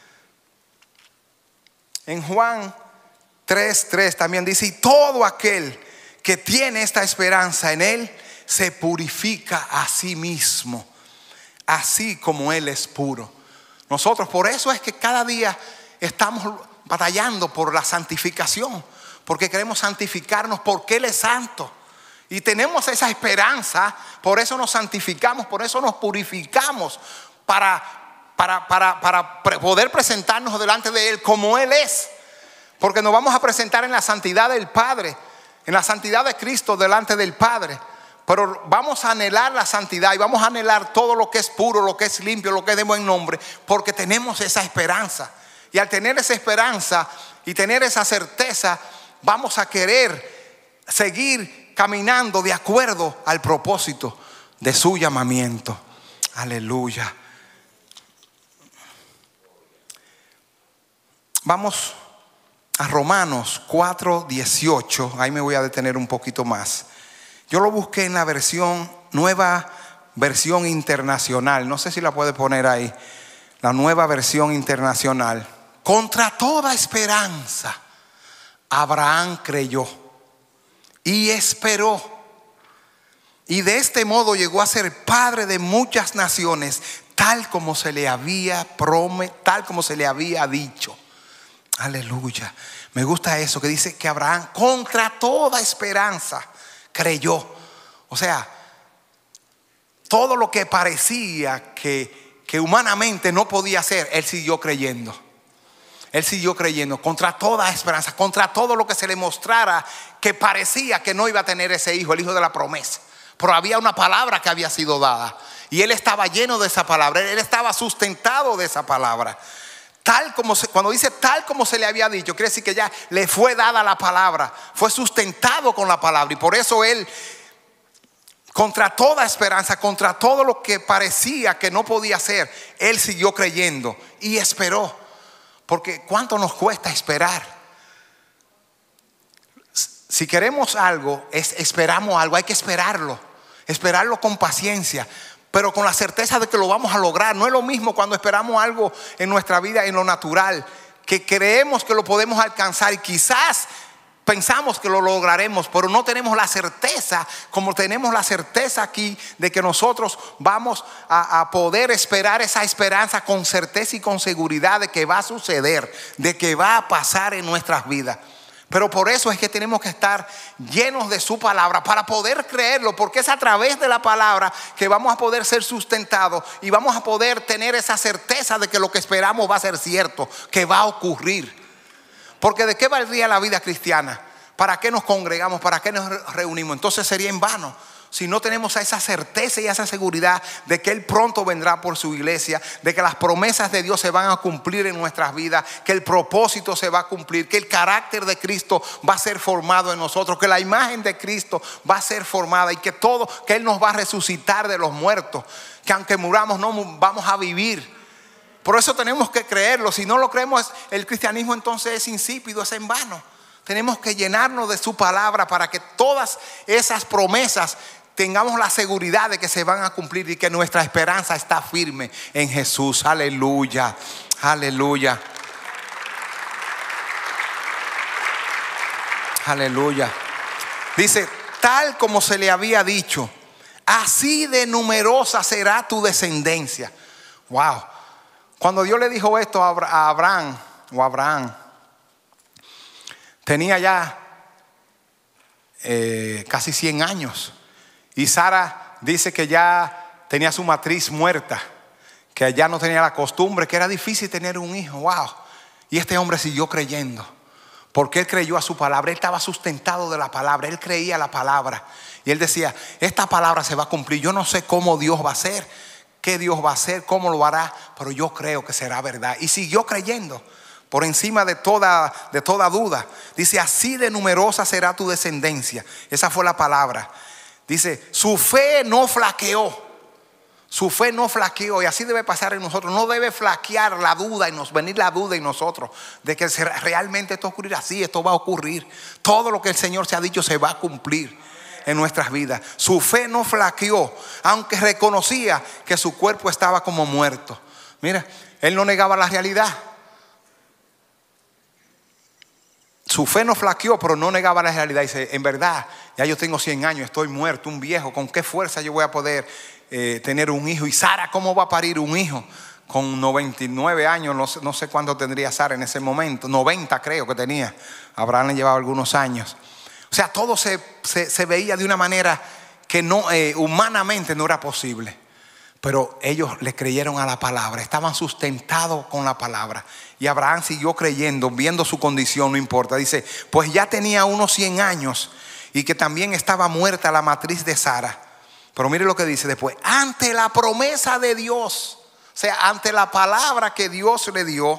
En Juan 3:3 también dice, y todo aquel que tiene esta esperanza en Él se purifica a sí mismo, así como Él es puro. Nosotros por eso es que cada día estamos batallando por la santificación, porque queremos santificarnos porque Él es santo. Y tenemos esa esperanza, por eso nos santificamos, por eso nos purificamos, para poder presentarnos delante de Él como Él es. Porque nos vamos a presentar en la santidad del Padre, en la santidad de Cristo delante del Padre. Pero vamos a anhelar la santidad y vamos a anhelar todo lo que es puro, lo que es limpio, lo que es de buen nombre, porque tenemos esa esperanza. Y al tener esa esperanza y tener esa certeza, vamos a querer seguir caminando de acuerdo al propósito de su llamamiento. Aleluya. Vamos a Romanos 4:18. Ahí me voy a detener un poquito más. Yo lo busqué en la nueva versión internacional. No sé si la puede poner ahí. la Nueva Versión Internacional. Contra toda esperanza, Abraham creyó y esperó. Y de este modo llegó a ser padre de muchas naciones, tal como se le había dicho. Aleluya. Me gusta eso que dice que Abraham contra toda esperanza creyó. O sea, todo lo que parecía que humanamente no podía hacer, él siguió creyendo. Él siguió creyendo contra toda esperanza, contra todo lo que se le mostrara que parecía que no iba a tener ese hijo, el hijo de la promesa. Pero había una palabra que había sido dada y él estaba lleno de esa palabra, él estaba sustentado de esa palabra. Cuando dice tal como se le había dicho, quiere decir que ya le fue dada la palabra, fue sustentado con la palabra. Y por eso él, contra toda esperanza, contra todo lo que parecía que no podía hacer, él siguió creyendo y esperó. Porque ¿cuánto nos cuesta esperar? Si queremos algo, esperamos algo, hay que esperarlo con paciencia, pero con la certeza de que lo vamos a lograr. No es lo mismo cuando esperamos algo en nuestra vida, en lo natural, que creemos que lo podemos alcanzar y quizás pensamos que lo lograremos, pero no tenemos la certeza, como tenemos la certeza aquí de que nosotros vamos a poder esperar esa esperanza con certeza y con seguridad de que va a suceder, de que va a pasar en nuestras vidas. Pero por eso es que tenemos que estar llenos de su palabra para poder creerlo, porque es a través de la palabra que vamos a poder ser sustentados y vamos a poder tener esa certeza de que lo que esperamos va a ser cierto, que va a ocurrir. Porque ¿de qué valdría la vida cristiana? ¿Para qué nos congregamos? ¿Para qué nos reunimos? Entonces sería en vano si no tenemos esa certeza y esa seguridad de que Él pronto vendrá por su iglesia, de que las promesas de Dios se van a cumplir en nuestras vidas, que el propósito se va a cumplir, que el carácter de Cristo va a ser formado en nosotros, que la imagen de Cristo va a ser formada y que Él nos va a resucitar de los muertos, que aunque muramos no vamos a vivir. Por eso tenemos que creerlo. Si no lo creemos, el cristianismo entonces es insípido, es en vano. Tenemos que llenarnos de su palabra para que todas esas promesas tengamos la seguridad de que se van a cumplir y que nuestra esperanza está firme en Jesús. Aleluya, aleluya, aleluya. Dice, tal como se le había dicho, así de numerosa será tu descendencia. Wow. Cuando Dios le dijo esto a Abraham, tenía ya casi 100 años. Y Sara dice que ya tenía su matriz muerta, que ya no tenía la costumbre, que era difícil tener un hijo. Wow. Y este hombre siguió creyendo, porque él creyó a su palabra. Él estaba sustentado de la palabra, él creía la palabra. Y él decía, esta palabra se va a cumplir. Yo no sé cómo Dios va a hacer, qué Dios va a hacer, cómo lo hará, pero yo creo que será verdad. Y siguió creyendo por encima de toda duda. Dice, así de numerosa será tu descendencia. Esa fue la palabra. Dice, su fe no flaqueó. Su fe no flaqueó. Y así debe pasar en nosotros. No debe flaquear la duda venir la duda en nosotros de que realmente esto ocurrirá. Sí, esto va a ocurrir. Todo lo que el Señor se ha dicho se va a cumplir en nuestras vidas. Su fe no flaqueó, aunque reconocía que su cuerpo estaba como muerto. Mira, él no negaba la realidad. Su fe no flaqueó, pero no negaba la realidad. Dice, en verdad, ya yo tengo 100 años, estoy muerto, un viejo. ¿Con qué fuerza yo voy a poder tener un hijo? Y Sara, ¿cómo va a parir un hijo? Con 99 años, no sé cuánto tendría Sara en ese momento. 90 creo que tenía. Abraham le llevaba algunos años. O sea, todo se veía de una manera que no, humanamente no era posible. Pero ellos le creyeron a la palabra, estaban sustentados con la palabra. Y Abraham siguió creyendo, viendo su condición, no importa. Dice, pues ya tenía unos 100 años y que también estaba muerta la matriz de Sara. Pero mire lo que dice después, ante la promesa de Dios, o sea, ante la palabra que Dios le dio,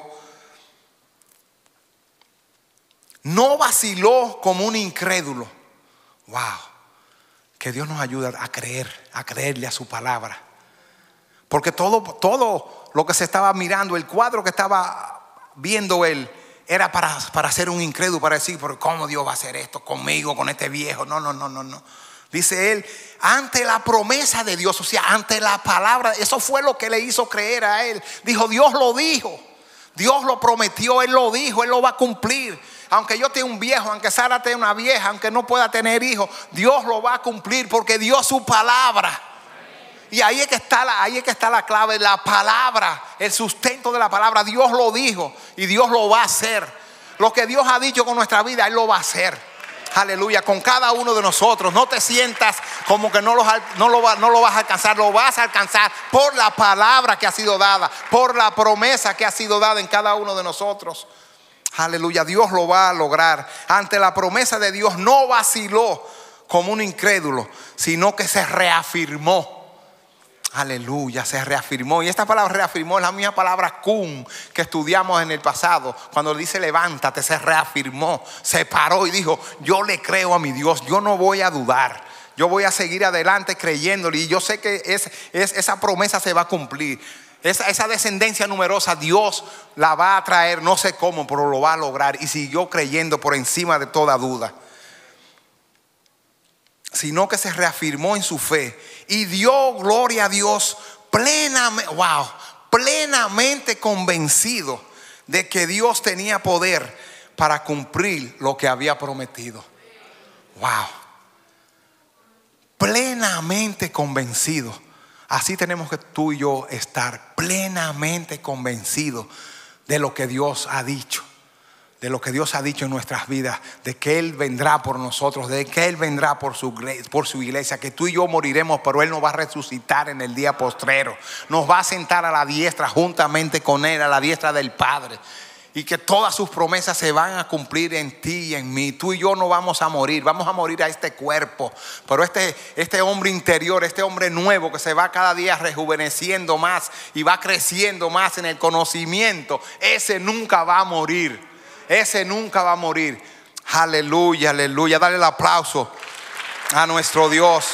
no vaciló como un incrédulo. Wow, que Dios nos ayude a creerle a su palabra. Porque todo lo que se estaba mirando, el cuadro que estaba viendo él, era para ser un incrédulo, para decir, ¿pero cómo Dios va a hacer esto conmigo, con este viejo? No. Dice él, ante la promesa de Dios, o sea, ante la palabra. Eso fue lo que le hizo creer a él. Dijo, Dios lo dijo, Dios lo prometió, Él lo dijo, Él lo va a cumplir. Aunque yo tenga un viejo, aunque Sara tenga una vieja, aunque no pueda tener hijos, Dios lo va a cumplir porque dio su palabra. Y ahí es que está la clave, la palabra, el sustento de la palabra. Dios lo dijo y Dios lo va a hacer. Lo que Dios ha dicho con nuestra vida, Él lo va a hacer. Aleluya, con cada uno de nosotros. No te sientas como que no lo vas a alcanzar. Lo vas a alcanzar por la palabra que ha sido dada, por la promesa que ha sido dada en cada uno de nosotros. Aleluya, Dios lo va a lograr. Ante la promesa de Dios no vaciló como un incrédulo, sino que se reafirmó. Aleluya, se reafirmó. Y esta palabra reafirmó es la misma palabra cum que estudiamos en el pasado. Cuando dice levántate, se reafirmó, se paró y dijo, yo le creo a mi Dios, yo no voy a dudar, yo voy a seguir adelante creyéndole. Y yo sé que esa promesa se va a cumplir. Esa descendencia numerosa Dios la va a traer, no sé cómo, pero lo va a lograr. Y siguió creyendo por encima de toda duda. Sino que se reafirmó en su fe y dio gloria a Dios plenamente convencido de que Dios tenía poder para cumplir lo que había prometido. Plenamente convencido. Así tenemos que tú y yo estar plenamente convencidos de lo que Dios ha dicho. De lo que Dios ha dicho en nuestras vidas, de que Él vendrá por nosotros, de que Él vendrá por su iglesia, que tú y yo moriremos, pero Él nos va a resucitar en el día postrero, nos va a sentar a la diestra juntamente con Él, a la diestra del Padre, y que todas sus promesas se van a cumplir en ti y en mí. Tú y yo no vamos a morir a este cuerpo, pero este hombre interior, este hombre nuevo que se va cada día rejuveneciendo más y va creciendo más en el conocimiento, ese nunca va a morir. Ese nunca va a morir. Aleluya, aleluya. Dale el aplauso a nuestro Dios.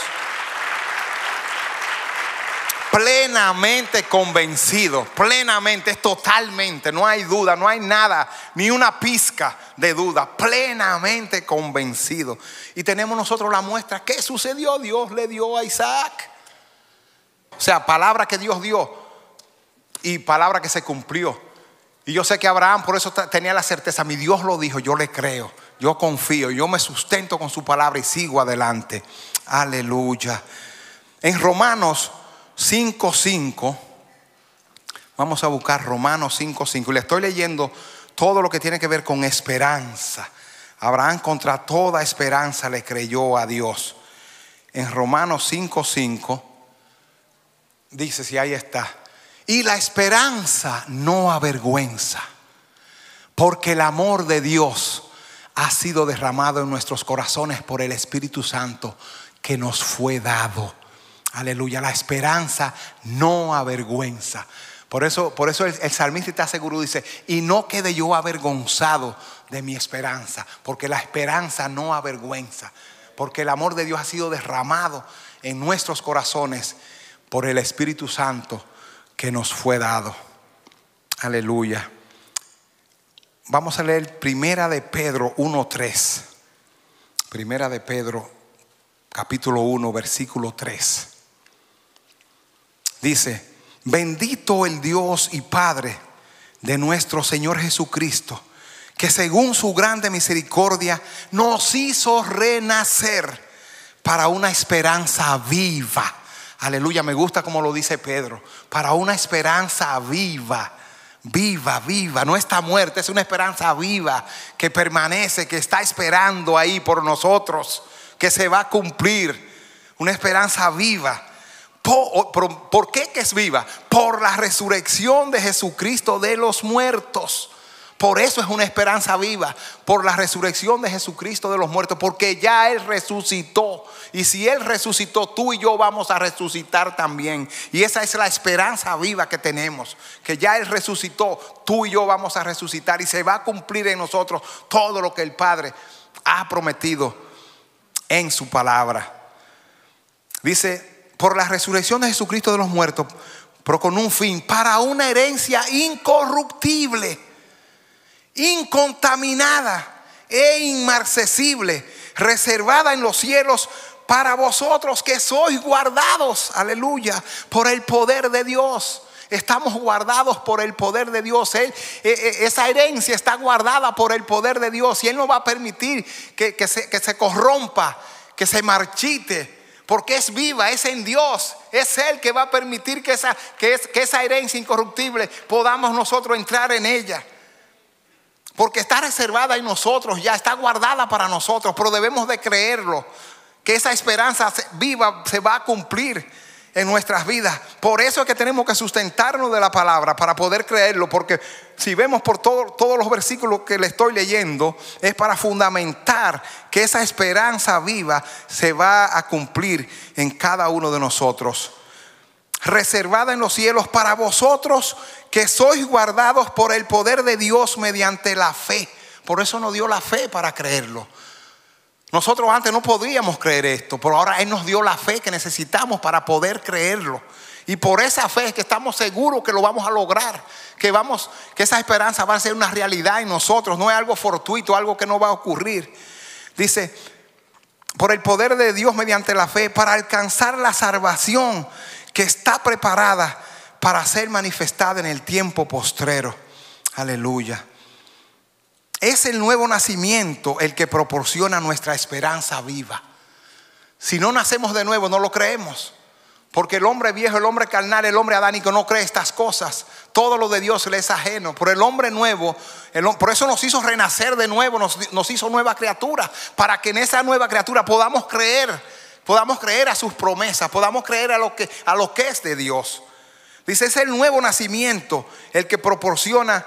Plenamente convencido. Plenamente, es totalmente. No hay duda, no hay nada, ni una pizca de duda. Plenamente convencido. Y tenemos nosotros la muestra. ¿Qué sucedió? Dios le dio a Isaac. O sea, palabra que Dios dio y palabra que se cumplió. Y yo sé que Abraham por eso tenía la certeza, mi Dios lo dijo, yo le creo, yo confío, yo me sustento con su palabra y sigo adelante. Aleluya. En Romanos 5:5, vamos a buscar Romanos 5:5. Le estoy leyendo todo lo que tiene que ver con esperanza. Abraham contra toda esperanza le creyó a Dios. En Romanos 5:5 dice, si ahí está. Y la esperanza no avergüenza, porque el amor de Dios ha sido derramado en nuestros corazones por el Espíritu Santo que nos fue dado. Aleluya, la esperanza no avergüenza. Por eso el salmista está seguro, dice, y no quede yo avergonzado de mi esperanza, porque la esperanza no avergüenza, porque el amor de Dios ha sido derramado en nuestros corazones por el Espíritu Santo que nos fue dado. Aleluya. Vamos a leer Primera de Pedro 1:3. Primera de Pedro capítulo 1 versículo 3. Dice, bendito el Dios y Padre de nuestro Señor Jesucristo, que según su grande misericordia nos hizo renacer para una esperanza viva. Aleluya, me gusta como lo dice Pedro. Para una esperanza viva, viva. No está muerta, es una esperanza viva que permanece, que está esperando ahí por nosotros, que se va a cumplir. Una esperanza viva. ¿Por qué que es viva? Por la resurrección de Jesucristo de los muertos. Por eso es una esperanza viva, por la resurrección de Jesucristo de los muertos, porque ya Él resucitó. Y si Él resucitó, tú y yo vamos a resucitar también. Y esa es la esperanza viva que tenemos, que ya Él resucitó, tú y yo vamos a resucitar. Y se va a cumplir en nosotros todo lo que el Padre ha prometido en su palabra. Dice, por la resurrección de Jesucristo de los muertos, pero con un fin, para una herencia incorruptible, incontaminada e inmarcesible, reservada en los cielos para vosotros que sois guardados, aleluya, por el poder de Dios. Estamos guardados por el poder de Dios. Esa herencia está guardada por el poder de Dios. Y Él no va a permitir que se corrompa, que se marchite, porque es viva, es en Dios. Es Él que va a permitir que esa herencia incorruptible podamos nosotros entrar en ella. Porque está reservada en nosotros, ya está guardada para nosotros. Pero debemos de creerlo, que esa esperanza viva se va a cumplir en nuestras vidas. Por eso es que tenemos que sustentarnos de la palabra para poder creerlo. Porque si vemos por todos los versículos que le estoy leyendo, es para fundamentar que esa esperanza viva se va a cumplir en cada uno de nosotros. Reservada en los cielos para vosotros que sois guardados por el poder de Dios mediante la fe. Por eso nos dio la fe para creerlo. Nosotros antes no podíamos creer esto, pero ahora Él nos dio la fe que necesitamos para poder creerlo. Y por esa fe es que estamos seguros que lo vamos a lograr, que esa esperanza va a ser una realidad en nosotros. No es algo fortuito, algo que no va a ocurrir. Dice, por el poder de Dios mediante la fe, para alcanzar la salvación que está preparada para ser manifestada en el tiempo postrero. Aleluya. Es el nuevo nacimiento el que proporciona nuestra esperanza viva. Si no nacemos de nuevo, no lo creemos. Porque el hombre viejo, el hombre carnal, el hombre adánico no cree estas cosas. Todo lo de Dios le es ajeno. Pero el hombre nuevo, por eso nos hizo renacer de nuevo, nos hizo nueva criatura. Para que en esa nueva criatura podamos creer a sus promesas, podamos creer a lo que es de Dios. Dice, es el nuevo nacimiento el que proporciona.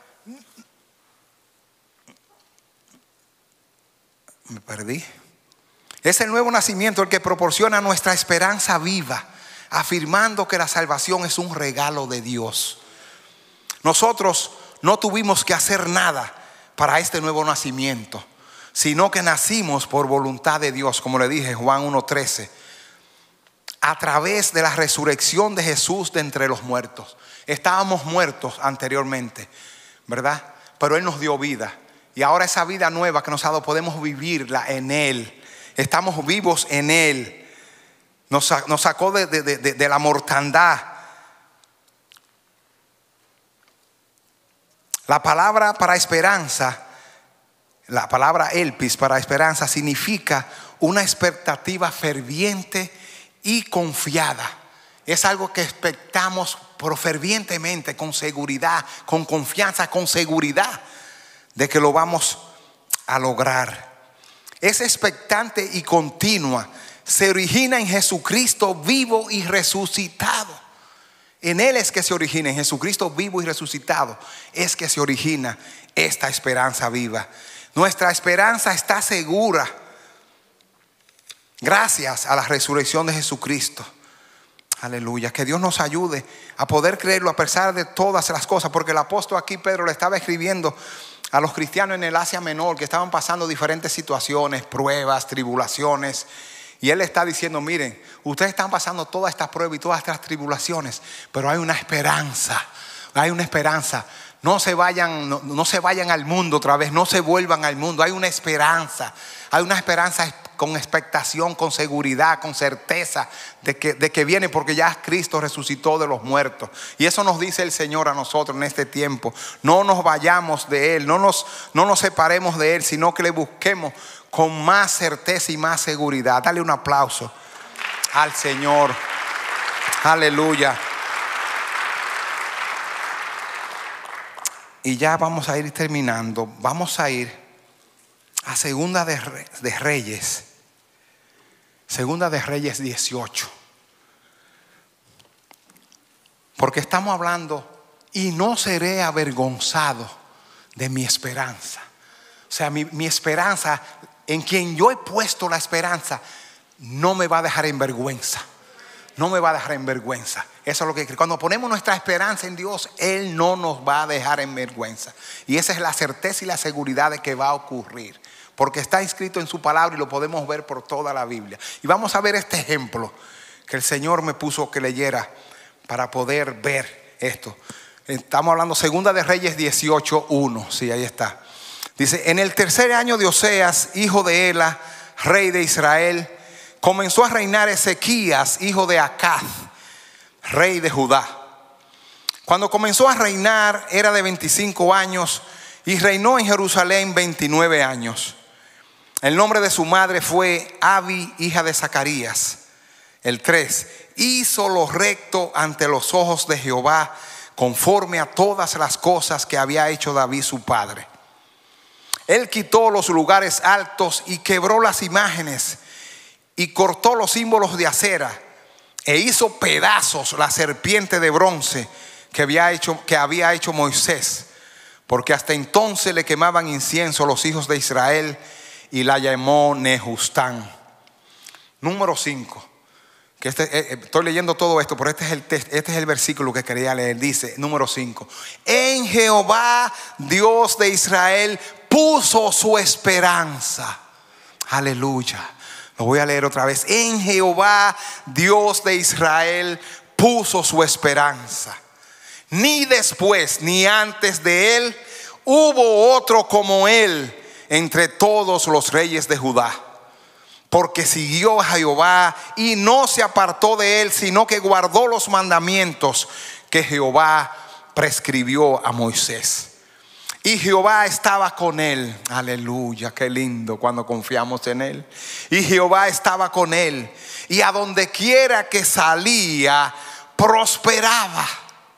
Me perdí. Es el nuevo nacimiento el que proporciona nuestra esperanza viva, afirmando que la salvación es un regalo de Dios. Nosotros no tuvimos que hacer nada para este nuevo nacimiento, sino que nacimos por voluntad de Dios, como le dije, Juan 1:13, a través de la resurrección de Jesús de entre los muertos. Estábamos muertos anteriormente, ¿verdad? Pero Él nos dio vida. Y ahora esa vida nueva que nos ha dado podemos vivirla en Él. Estamos vivos en Él. Nos sacó de la mortandad. La palabra para esperanza, la palabra elpis para esperanza significa una expectativa ferviente y confiada. Es algo que expectamos pero fervientemente, con seguridad, con confianza, con seguridad de que lo vamos a lograr. Es expectante y continua. Se origina en Jesucristo vivo y resucitado. En Él es que se origina, en Jesucristo vivo y resucitado es que se origina esta esperanza viva. Nuestra esperanza está segura gracias a la resurrección de Jesucristo. Aleluya, que Dios nos ayude a poder creerlo a pesar de todas las cosas. Porque el apóstol aquí, Pedro, le estaba escribiendo a los cristianos en el Asia Menor que estaban pasando diferentes situaciones, pruebas, tribulaciones. Y él está diciendo, miren, ustedes están pasando todas estas pruebas y todas estas tribulaciones, pero hay una esperanza, hay una esperanza. No se vayan al mundo otra vez, no se vuelvan al mundo. Hay una esperanza con expectación, con seguridad, con certeza de que viene, porque ya Cristo resucitó de los muertos. Y eso nos dice el Señor a nosotros en este tiempo. No nos vayamos de Él, no nos separemos de Él, sino que le busquemos con más certeza y más seguridad. Dale un aplauso al Señor. Aleluya. Y ya vamos a ir terminando. Vamos a ir a Segunda de Reyes. Segunda de Reyes 18. Porque estamos hablando, y no seré avergonzado de mi esperanza. O sea, mi esperanza, en quien yo he puesto la esperanza, no me va a dejar en vergüenza. No me va a dejar en vergüenza. Eso es lo que cuando ponemos nuestra esperanza en Dios, Él no nos va a dejar en vergüenza. Y esa es la certeza y la seguridad de que va a ocurrir, porque está escrito en su palabra y lo podemos ver por toda la Biblia. Y vamos a ver este ejemplo que el Señor me puso que leyera para poder ver esto. Estamos hablando Segunda de Reyes 18:1. Sí, ahí está. Dice, en el tercer año de Oseas, hijo de Ela, rey de Israel, comenzó a reinar Ezequías, hijo de Acaz, rey de Judá. Cuando comenzó a reinar era de 25 años y reinó en Jerusalén 29 años. El nombre de su madre fue Abi, hija de Zacarías. El 3, hizo lo recto ante los ojos de Jehová, conforme a todas las cosas que había hecho David su padre. Él quitó los lugares altos y quebró las imágenes y cortó los símbolos de acera e hizo pedazos la serpiente de bronce que había hecho Moisés, porque hasta entonces le quemaban incienso los hijos de Israel, y la llamó Nehustán. Número 5. Que estoy leyendo todo esto, pero este es el versículo que quería leer. Dice, número 5: en Jehová, Dios de Israel, puso su esperanza. Aleluya. Lo voy a leer otra vez. En Jehová, Dios de Israel, puso su esperanza. Ni después ni antes de él hubo otro como él entre todos los reyes de Judá. Porque siguió a Jehová y no se apartó de él, sino que guardó los mandamientos que Jehová prescribió a Moisés. Y Jehová estaba con él. Aleluya, qué lindo cuando confiamos en él. Y Jehová estaba con él, y a donde quiera que salía, prosperaba.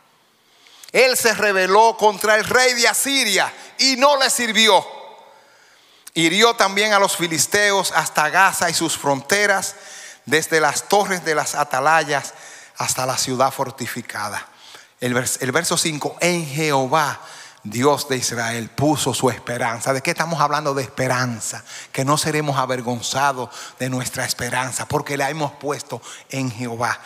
Él se rebeló contra el rey de Asiria y no le sirvió. Hirió también a los filisteos hasta Gaza y sus fronteras, desde las torres de las atalayas hasta la ciudad fortificada. El verso 5: en Jehová, Dios de Israel, puso su esperanza. ¿De qué estamos hablando? De esperanza. Que no seremos avergonzados de nuestra esperanza, porque la hemos puesto en Jehová.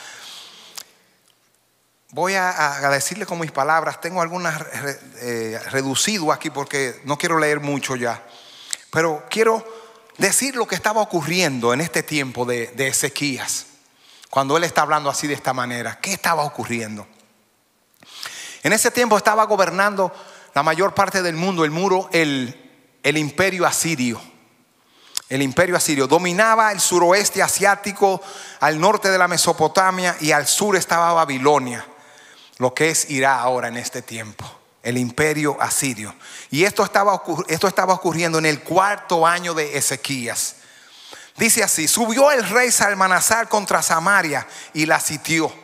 Voy a decirle con mis palabras. Tengo algunas reducido aquí porque no quiero leer mucho ya. Pero quiero decir lo que estaba ocurriendo en este tiempo de Ezequías. Cuando él está hablando así de esta manera, ¿qué estaba ocurriendo? En ese tiempo estaba gobernando la mayor parte del mundo, el imperio asirio. El imperio asirio dominaba el suroeste asiático, al norte de la Mesopotamia, y al sur estaba Babilonia, lo que es Irak ahora en este tiempo. El imperio asirio. Y esto estaba ocurriendo en el 4º año de Ezequías. Dice así: subió el rey Salmanasar contra Samaria y la sitió.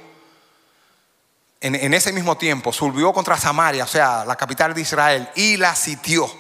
En ese mismo tiempo subió contra Samaria, o sea, la capital de Israel, y la sitió.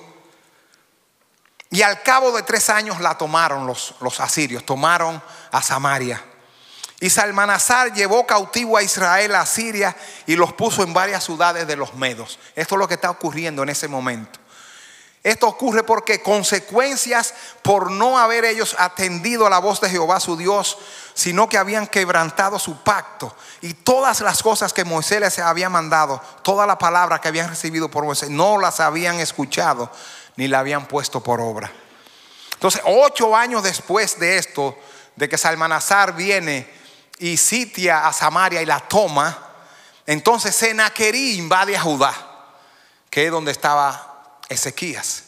Y al cabo de 3 años la tomaron los asirios, tomaron a Samaria. Y Salmanasar llevó cautivo a Israel a Siria y los puso en varias ciudades de los medos. Esto es lo que está ocurriendo en ese momento. Esto ocurre porque consecuencias por no haber ellos atendido a la voz de Jehová su Dios, sino que habían quebrantado su pacto. Y todas las cosas que Moisés les había mandado, toda la palabra que habían recibido por Moisés, no las habían escuchado ni la habían puesto por obra. Entonces 8 años después de esto, de que Salmanasar viene y sitia a Samaria y la toma, entonces Senaquerí invade a Judá, que es donde estaba Ezequías.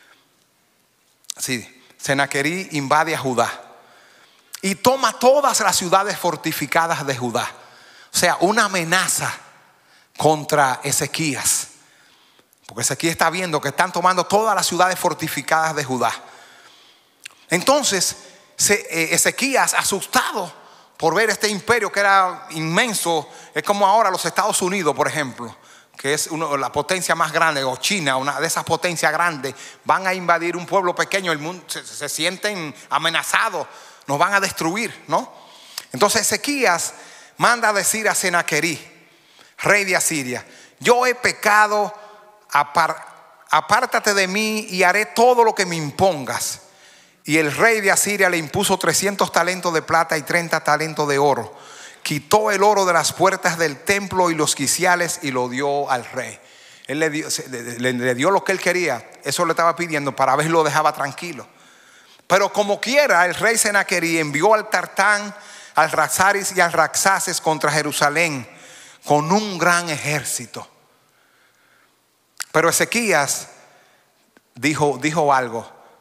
Sí, Senaquerí invade a Judá y toma todas las ciudades fortificadas de Judá. O sea, una amenaza contra Ezequías, porque Ezequías está viendo que están tomando todas las ciudades fortificadas de Judá. Entonces Ezequías, asustado por ver este imperio que era inmenso, es como ahora los Estados Unidos, por ejemplo, que es la potencia más grande, o China, una de esas potencias grandes, van a invadir un pueblo pequeño. El mundo se sienten amenazados, nos van a destruir, ¿no? Entonces Ezequías manda a decir a Senaquerí, rey de Asiria: yo he pecado, apártate de mí y haré todo lo que me impongas. Y el rey de Asiria le impuso 300 talentos de plata y 30 talentos de oro. Quitó el oro de las puertas del templo y los quiciales y lo dio al rey. Él le dio lo que él quería. Eso le estaba pidiendo para ver si lo dejaba tranquilo. Pero como quiera, el rey Senaquerí envió al Tartán, al Raxaris y al Raxaces contra Jerusalén con un gran ejército. Pero Ezequías dijo algo: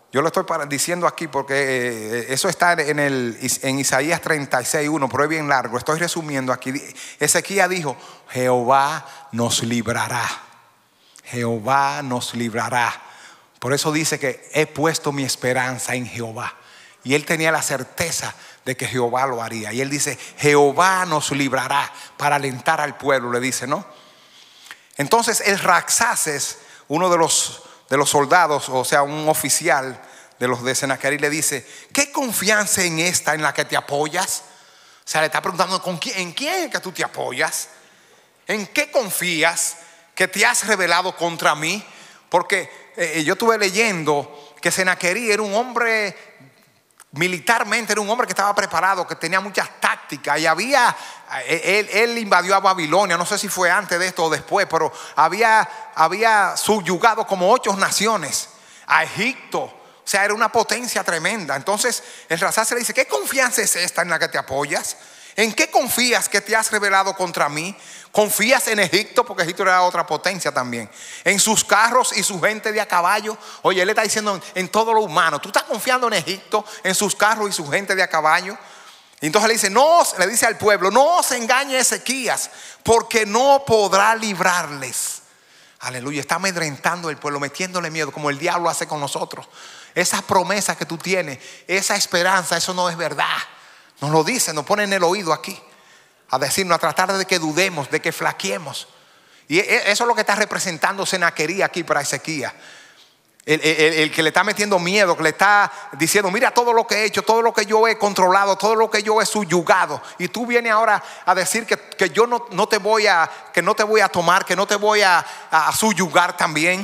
Yo lo estoy diciendo aquí porque eso está en Isaías 36:1, pero es bien largo. Estoy resumiendo aquí. Ezequías dijo: Jehová nos librará. Jehová nos librará. Por eso dice que he puesto mi esperanza en Jehová. Y él tenía la certeza de que Jehová lo haría. Y él dice: Jehová nos librará, para alentar al pueblo, le dice, ¿no? Entonces el Rabsaces, uno de los soldados, o sea, un oficial de los de Sennacherib, le dice: ¿qué confianza en esta en la que te apoyas? O sea, le está preguntando: ¿en quién es que tú te apoyas? ¿En qué confías que te has rebelado contra mí? Porque yo estuve leyendo que Sennacherib era un hombre, militarmente era un hombre que estaba preparado, que tenía muchas tácticas. Y él invadió a Babilonia, no sé si fue antes de esto o después, pero había subyugado como 8 naciones, a Egipto. O sea, era una potencia tremenda. Entonces el Rabsaces le dice: ¿qué confianza es esta en la que te apoyas? ¿En qué confías que te has rebelado contra mí? ¿Confías en Egipto? Porque Egipto era otra potencia también. En sus carros y su gente de a caballo. Oye, él le está diciendo en todo lo humano. ¿Tú estás confiando en Egipto, en sus carros y su gente de a caballo? Y entonces le dice: no, le dice al pueblo: no se engañe Ezequías, porque no podrá librarles. Aleluya. Está amedrentando el pueblo, metiéndole miedo, como el diablo hace con nosotros. Esa promesa que tú tienes, esa esperanza, eso no es verdad. Nos lo dice, nos pone en el oído aquí, a decirnos, a tratar de que dudemos, de que flaqueemos. Y eso es lo que está representando Sennacherib aquí para Ezequías. El que le está metiendo miedo, que le está diciendo: mira todo lo que he hecho, todo lo que yo he controlado, todo lo que yo he subyugado. Y tú vienes ahora a decir que yo no te voy a tomar, que no te voy a subyugar también.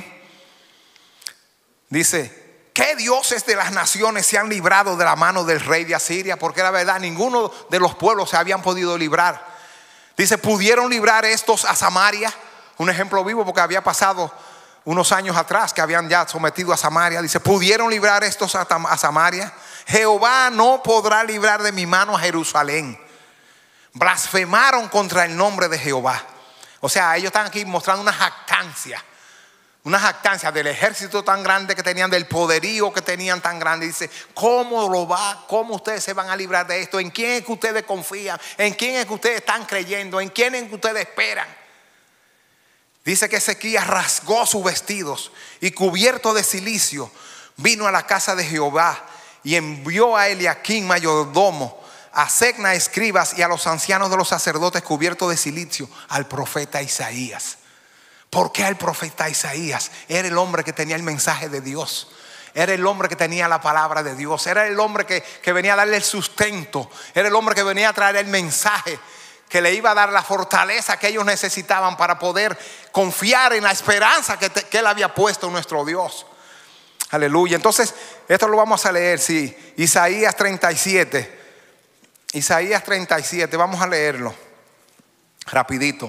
Dice: ¿qué dioses de las naciones se han librado de la mano del rey de Asiria? Porque la verdad, ninguno de los pueblos se habían podido librar. Dice: ¿pudieron librar estos a Samaria? Un ejemplo vivo, porque había pasado unos años atrás que habían ya sometido a Samaria. Dice: ¿pudieron librar estos a Samaria? Jehová no podrá librar de mi mano a Jerusalén. Blasfemaron contra el nombre de Jehová. O sea, ellos están aquí mostrando una jactancia del ejército tan grande que tenían, del poderío que tenían tan grande. Dice: ¿cómo ustedes se van a librar de esto? ¿En quién es que ustedes confían? ¿En quién es que ustedes están creyendo? ¿En quién es que ustedes esperan? Dice que Ezequías rasgó sus vestidos y, cubierto de cilicio, vino a la casa de Jehová y envió a Eliaquim mayordomo, a Secna escribas y a los ancianos de los sacerdotes, cubiertos de cilicio, al profeta Isaías. ¿Por qué al profeta Isaías? Era el hombre que tenía el mensaje de Dios. Era el hombre que tenía la palabra de Dios. Era el hombre que venía a darle el sustento. Era el hombre que venía a traer el mensaje, que le iba a dar la fortaleza que ellos necesitaban para poder confiar en la esperanza que él había puesto en nuestro Dios. Aleluya. Entonces, esto lo vamos a leer, sí. Isaías 37. Isaías 37, vamos a leerlo rapidito.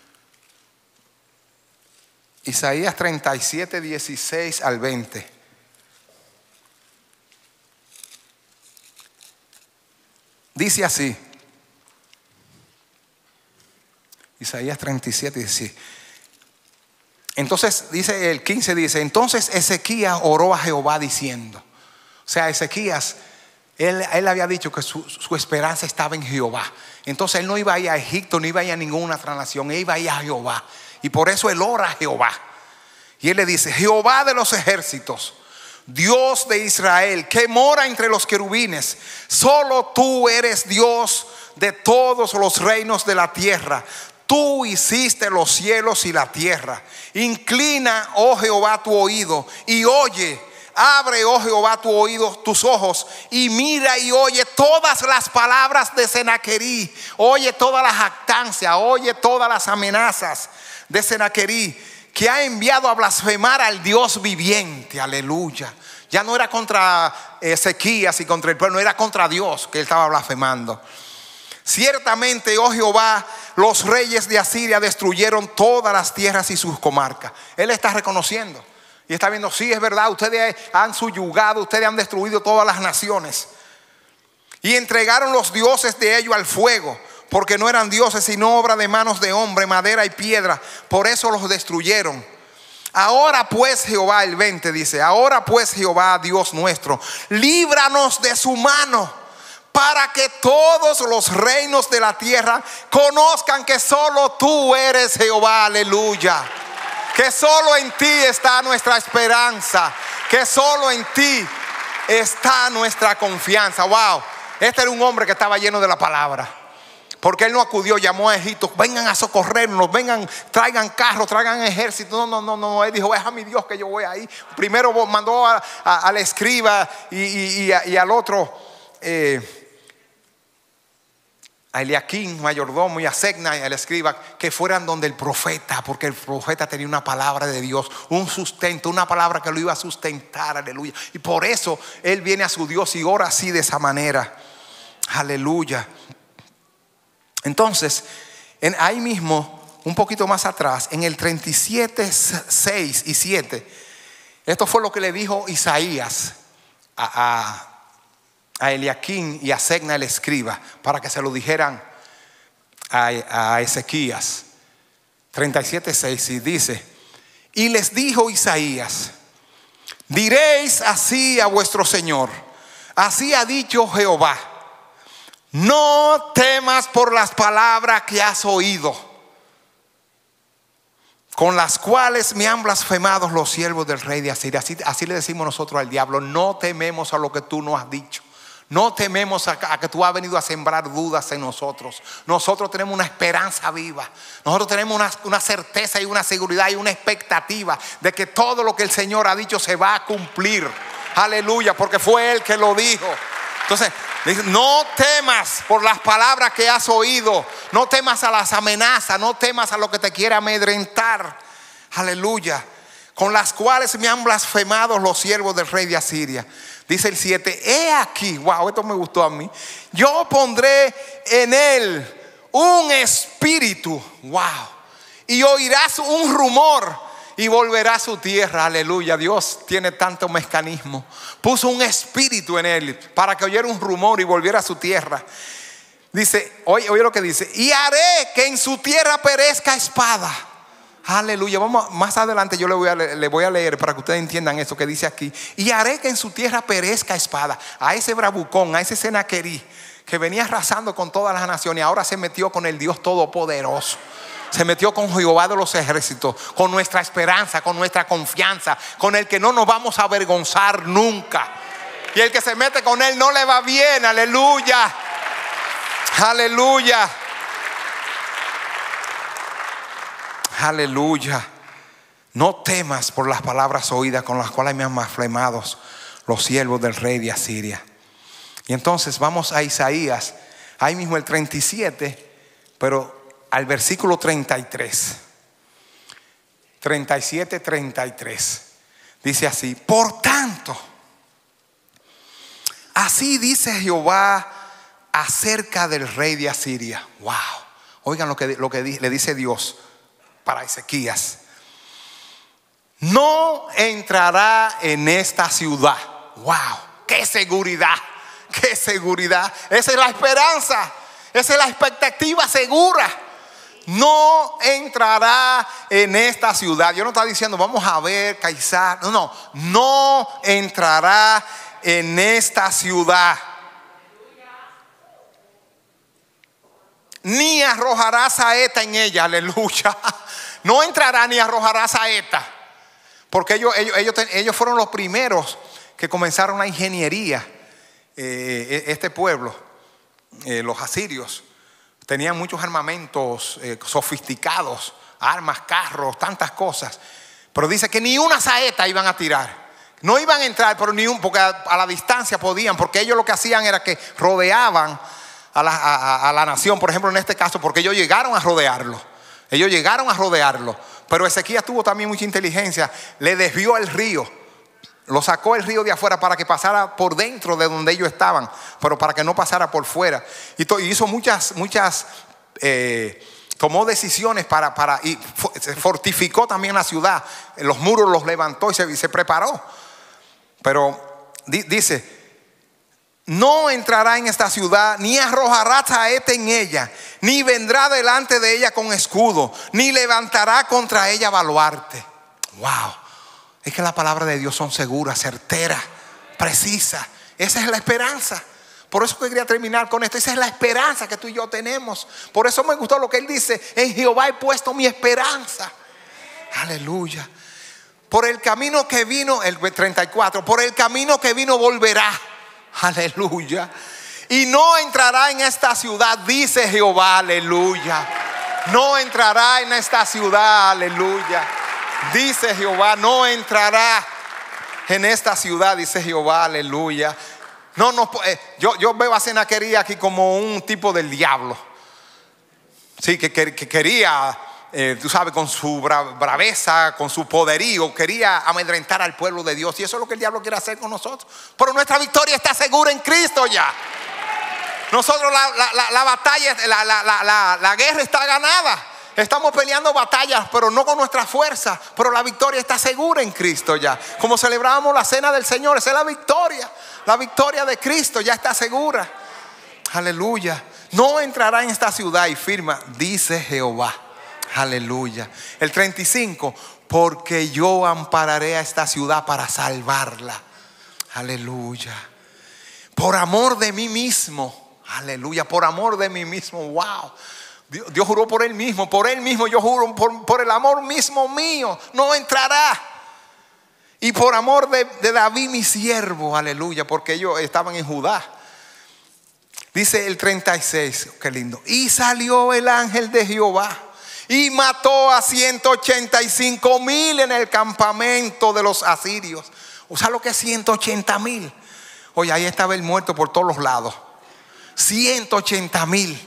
Isaías 37, 16 al 20. Dice así. Isaías 37, 16. Entonces dice el 15, dice: entonces Ezequías oró a Jehová diciendo. O sea, Ezequías, él había dicho que su esperanza estaba en Jehová. Entonces él no iba a ir a Egipto, no iba a ir a ninguna otra nación, él iba a ir a Jehová. Y por eso él ora a Jehová. Y él le dice: Jehová de los ejércitos, Dios de Israel, que mora entre los querubines, solo tú eres Dios de todos los reinos de la tierra. Tú hiciste los cielos y la tierra. Inclina, oh Jehová, tu oído y oye. Abre, oh Jehová, tu oído, tus ojos, y mira y oye todas las palabras de Sennacherib. Oye toda la jactancia, oye todas las amenazas de Sennacherib, que ha enviado a blasfemar al Dios viviente. Aleluya. Ya no era contra Ezequías y contra el pueblo, no era contra Dios que él estaba blasfemando. Ciertamente, oh Jehová, los reyes de Asiria destruyeron todas las tierras y sus comarcas. Él está reconociendo y está viendo: sí, es verdad, ustedes han subyugado, ustedes han destruido todas las naciones. Y entregaron los dioses de ellos al fuego, porque no eran dioses sino obra de manos de hombre, madera y piedra. Por eso los destruyeron. Ahora pues Jehová, el 20 dice, ahora pues Jehová Dios nuestro, líbranos de su mano, para que todos los reinos de la tierra conozcan que solo tú eres Jehová. Aleluya. Que solo en ti está nuestra esperanza, que solo en ti está nuestra confianza. Wow, este era un hombre que estaba lleno de la palabra. Porque él no acudió, llamó a Egipto, vengan a socorrernos, vengan, traigan carros, traigan ejército. No, él dijo, es a mi Dios que yo voy ahí. Primero mandó al escriba y al otro, a Eliaquín, mayordomo, y a Segna, el escriba, que fueran donde el profeta, porque el profeta tenía una palabra de Dios, un sustento, una palabra que lo iba a sustentar. Aleluya. Y por eso él viene a su Dios y ora así, de esa manera. Aleluya. Entonces, ahí mismo, un poquito más atrás, en el 37, 6 y 7, esto fue lo que le dijo Isaías a Eliaquín y a Segna el escriba, para que se lo dijeran a Ezequías. 37, 6 y dice: y les dijo Isaías, diréis así a vuestro Señor, así ha dicho Jehová, no temas por las palabras que has oído, con las cuales me han blasfemado los siervos del rey de Asiria. Así le decimos nosotros al diablo: no tememos a lo que tú nos has dicho. No tememos a que tú has venido a sembrar dudas en nosotros. Nosotros tenemos una esperanza viva. Nosotros tenemos una certeza y una seguridad y una expectativa de que todo lo que el Señor ha dicho se va a cumplir. Aleluya, porque fue Él que lo dijo. Entonces dice: no temas por las palabras que has oído. No temas a las amenazas. No temas a lo que te quiera amedrentar. Aleluya. Con las cuales me han blasfemado los siervos del rey de Asiria. Dice el 7: he aquí, wow, esto me gustó a mí, yo pondré en él un espíritu, wow, y oirás un rumor y volverá a su tierra. Aleluya. Dios tiene tanto mecanismo. Puso un espíritu en él para que oyera un rumor y volviera a su tierra. Dice, oye lo que dice: y haré que en su tierra perezca espada. Aleluya. Vamos, más adelante yo le voy a leer para que ustedes entiendan eso que dice aquí. Y haré que en su tierra perezca espada. A ese bravucón, a ese Senaquerí que venía arrasando con todas las naciones, ahora se metió con el Dios Todopoderoso. Se metió con Jehová de los ejércitos, con nuestra esperanza, con nuestra confianza, con el que no nos vamos a avergonzar nunca. Y el que se mete con él no le va bien. Aleluya. Aleluya. Aleluya. No temas por las palabras oídas, con las cuales me han blasfemado los siervos del rey de Asiria. Y entonces vamos a Isaías, ahí mismo el 37, pero al versículo 33. 37, 33. Dice así: por tanto, así dice Jehová acerca del rey de Asiria. Wow. Oigan lo que le dice Dios para Ezequías: no entrará en esta ciudad. Wow, qué seguridad, qué seguridad. Esa es la esperanza, esa es la expectativa segura. No entrará en esta ciudad. Yo no estoy diciendo vamos a ver Caizar. No entrará en esta ciudad, ni arrojará saeta en ella. Aleluya. No entrará ni arrojará saeta. Porque ellos fueron los primeros que comenzaron la ingeniería. Este pueblo, los asirios, tenían muchos armamentos sofisticados, armas, carros, tantas cosas. Pero dice que ni una saeta iban a tirar. No iban a entrar, pero porque a la distancia podían. Porque ellos lo que hacían era que rodeaban a la nación. Por ejemplo, en este caso, porque ellos llegaron a rodearlo. Pero Ezequías tuvo también mucha inteligencia. Le desvió el río. Lo sacó el río de afuera para que pasara por dentro de donde ellos estaban, pero para que no pasara por fuera. Y hizo muchas tomó decisiones y fortificó también la ciudad. Los muros los levantó y se preparó. Pero dice: no entrará en esta ciudad, ni arrojará saeta en ella, ni vendrá delante de ella con escudo, ni levantará contra ella baluarte. Wow. Es que la palabra de Dios son seguras, certeras, precisas. Esa es la esperanza. Por eso que quería terminar con esto. Esa es la esperanza que tú y yo tenemos. Por eso me gustó lo que él dice: en Jehová he puesto mi esperanza. Aleluya. Por el camino que vino, el 34, por el camino que vino volverá. Aleluya. Y no entrará en esta ciudad, dice Jehová. Aleluya. No entrará en esta ciudad. Aleluya. Dice Jehová, no entrará en esta ciudad, dice Jehová. Aleluya. Yo veo a Senaquerí aquí como un tipo del diablo. Sí, que quería, tú sabes, con su braveza, con su poderío, quería amedrentar al pueblo de Dios. Y eso es lo que el diablo quiere hacer con nosotros. Pero nuestra victoria está segura en Cristo ya. Nosotros la batalla, la guerra está ganada. Estamos peleando batallas, pero no con nuestra fuerza. Pero la victoria está segura en Cristo ya. Como celebrábamos la cena del Señor, esa es la victoria. La victoria de Cristo ya está segura. Aleluya. No entrará en esta ciudad, y firma, dice Jehová. Aleluya. El 35, porque yo ampararé a esta ciudad para salvarla. Aleluya. Por amor de mí mismo. Aleluya. Por amor de mí mismo. Wow. Dios juró por él mismo. Por él mismo yo juro, por el amor mismo mío. No entrará. Y por amor de David mi siervo. Aleluya. Porque ellos estaban en Judá. Dice el 36. Qué lindo. Y salió el ángel de Jehová y mató a 185,000 en el campamento de los asirios. O sea, lo que es 180,000. Oye, ahí estaba el muerto por todos los lados. 180,000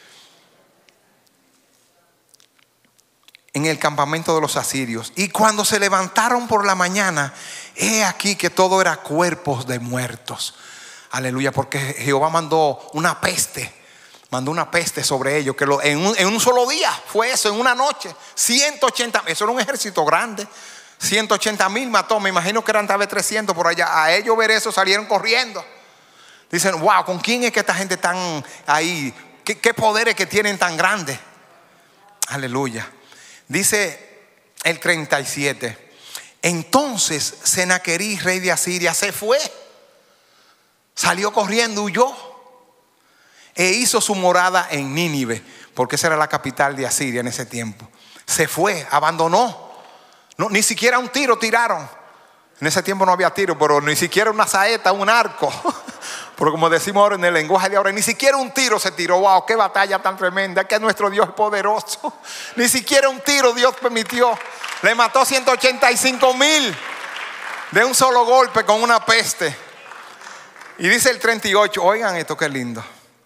en el campamento de los asirios. Y cuando se levantaron por la mañana, he aquí que todo era cuerpos de muertos. Aleluya, porque Jehová mandó una peste. Mandó una peste sobre ellos, que en un solo día fue eso, en una noche. 180, eso era un ejército grande. 180,000 mató. Me imagino que eran tal vez 300 por allá. A ellos ver eso salieron corriendo. Dicen, wow, ¿con quién es que esta gente están ahí? ¿Qué poderes que tienen tan grandes? Aleluya. Dice el 37. Entonces Senaquerí, rey de Asiria, se fue. Salió corriendo, huyó. E hizo su morada en Nínive, porque esa era la capital de Asiria en ese tiempo. Se fue, abandonó. No, ni siquiera un tiro tiraron. En ese tiempo no había tiro, pero ni siquiera una saeta, un arco. Pero como decimos ahora en el lenguaje de ahora, ni siquiera un tiro se tiró. Wow, qué batalla tan tremenda, que nuestro Dios es poderoso. Ni siquiera un tiro Dios permitió. Le mató 185,000 de un solo golpe con una peste. Y dice el 38, oigan esto, qué lindo.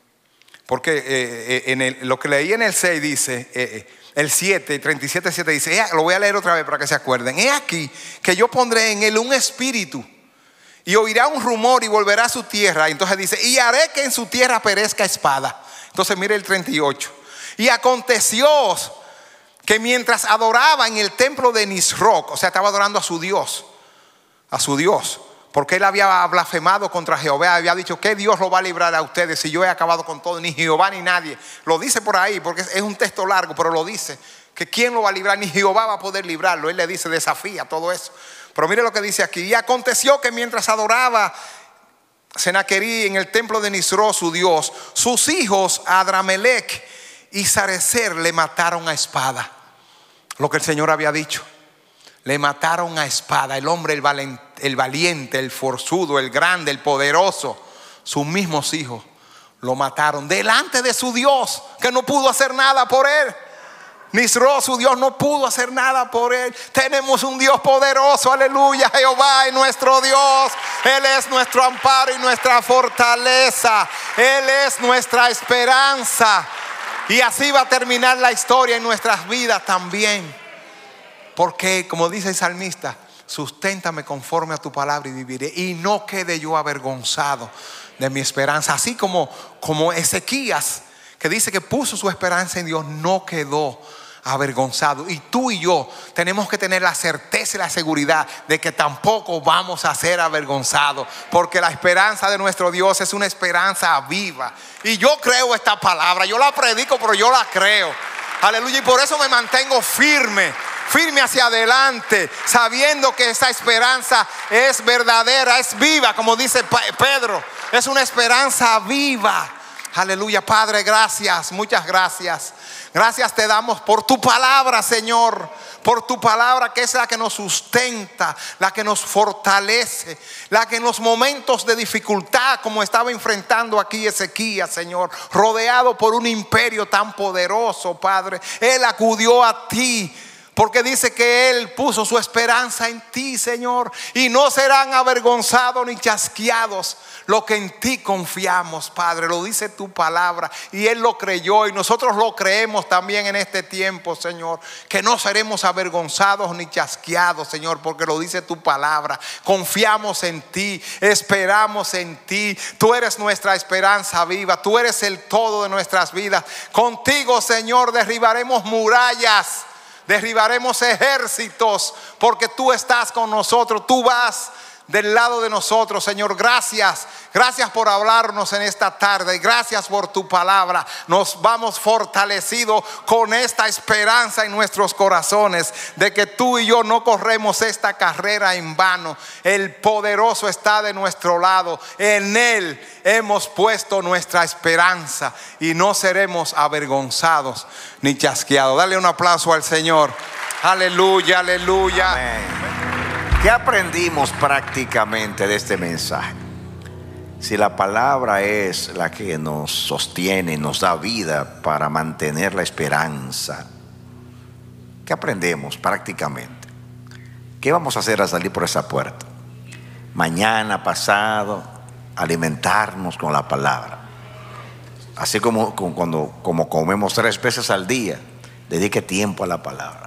Porque lo que leí en el 6 dice, el 7, 37, 7 dice, lo voy a leer otra vez para que se acuerden. He aquí que yo pondré en él un espíritu y oirá un rumor y volverá a su tierra. Entonces dice, y haré que en su tierra perezca espada. Entonces mire el 38. Y aconteció que mientras adoraba en el templo de Nisroch, o sea, estaba adorando a su Dios, porque él había blasfemado contra Jehová. Había dicho, ¿qué Dios lo va a librar a ustedes si yo he acabado con todo? Ni Jehová ni nadie. Lo dice por ahí porque es un texto largo, pero lo dice, que ¿quién lo va a librar? Ni Jehová va a poder librarlo. Él le dice, desafía todo eso. Pero mire lo que dice aquí. Y aconteció que mientras adoraba Senaquerí en el templo de Nisroch, su Dios, sus hijos Adramelech y Sarecer le mataron a espada. Lo que el Señor había dicho. Le mataron a espada. El hombre, el valiente, el forzudo, el grande, el poderoso. Sus mismos hijos lo mataron delante de su Dios, que no pudo hacer nada por él. Nisroch, su Dios, no pudo hacer nada por él. Tenemos un Dios poderoso, aleluya. Jehová es nuestro Dios. Él es nuestro amparo y nuestra fortaleza. Él es nuestra esperanza. Y así va a terminar la historia en nuestras vidas también. Porque, como dice el salmista, susténtame conforme a tu palabra y viviré. Y no quede yo avergonzado de mi esperanza. Así como Ezequías, que dice que puso su esperanza en Dios, no quedó avergonzado. Y tú y yo tenemos que tener la certeza y la seguridad de que tampoco vamos a ser avergonzados, porque la esperanza de nuestro Dios es una esperanza viva. Y yo creo esta palabra, yo la predico, pero yo la creo. Aleluya. Y por eso me mantengo firme firme hacia adelante, sabiendo que esa esperanza es verdadera, es viva, como dice Pedro, es una esperanza viva. Aleluya, Padre, gracias, muchas gracias. Gracias te damos por tu palabra, Señor, por tu palabra que es la que nos sustenta, la que nos fortalece, la que en los momentos de dificultad, como estaba enfrentando aquí Ezequías, Señor, rodeado por un imperio tan poderoso, Padre, Él acudió a ti. Porque dice que Él puso su esperanza en ti, Señor, y no serán avergonzados ni chasqueados los que en ti confiamos, Padre. Lo dice tu palabra y Él lo creyó y nosotros lo creemos también en este tiempo, Señor, que no seremos avergonzados ni chasqueados, Señor, porque lo dice tu palabra. Confiamos en ti, esperamos en ti. Tú eres nuestra esperanza viva, tú eres el todo de nuestras vidas. Contigo, Señor, derribaremos murallas, derribaremos ejércitos, porque tú estás con nosotros, tú vas del lado de nosotros, Señor. Gracias, gracias por hablarnos en esta tarde, gracias por tu palabra. Nos vamos fortalecidos con esta esperanza en nuestros corazones de que tú y yo no corremos esta carrera en vano. El poderoso está de nuestro lado, en Él hemos puesto nuestra esperanza y no seremos avergonzados ni chasqueados. Dale un aplauso al Señor. Aleluya, aleluya. Amén. ¿Qué aprendimos prácticamente de este mensaje? Si la palabra es la que nos sostiene, nos da vida para mantener la esperanza, ¿qué aprendemos prácticamente? ¿Qué vamos a hacer al salir por esa puerta? Mañana, pasado, alimentarnos con la palabra. Así como comemos 3 veces al día, dedique tiempo a la palabra.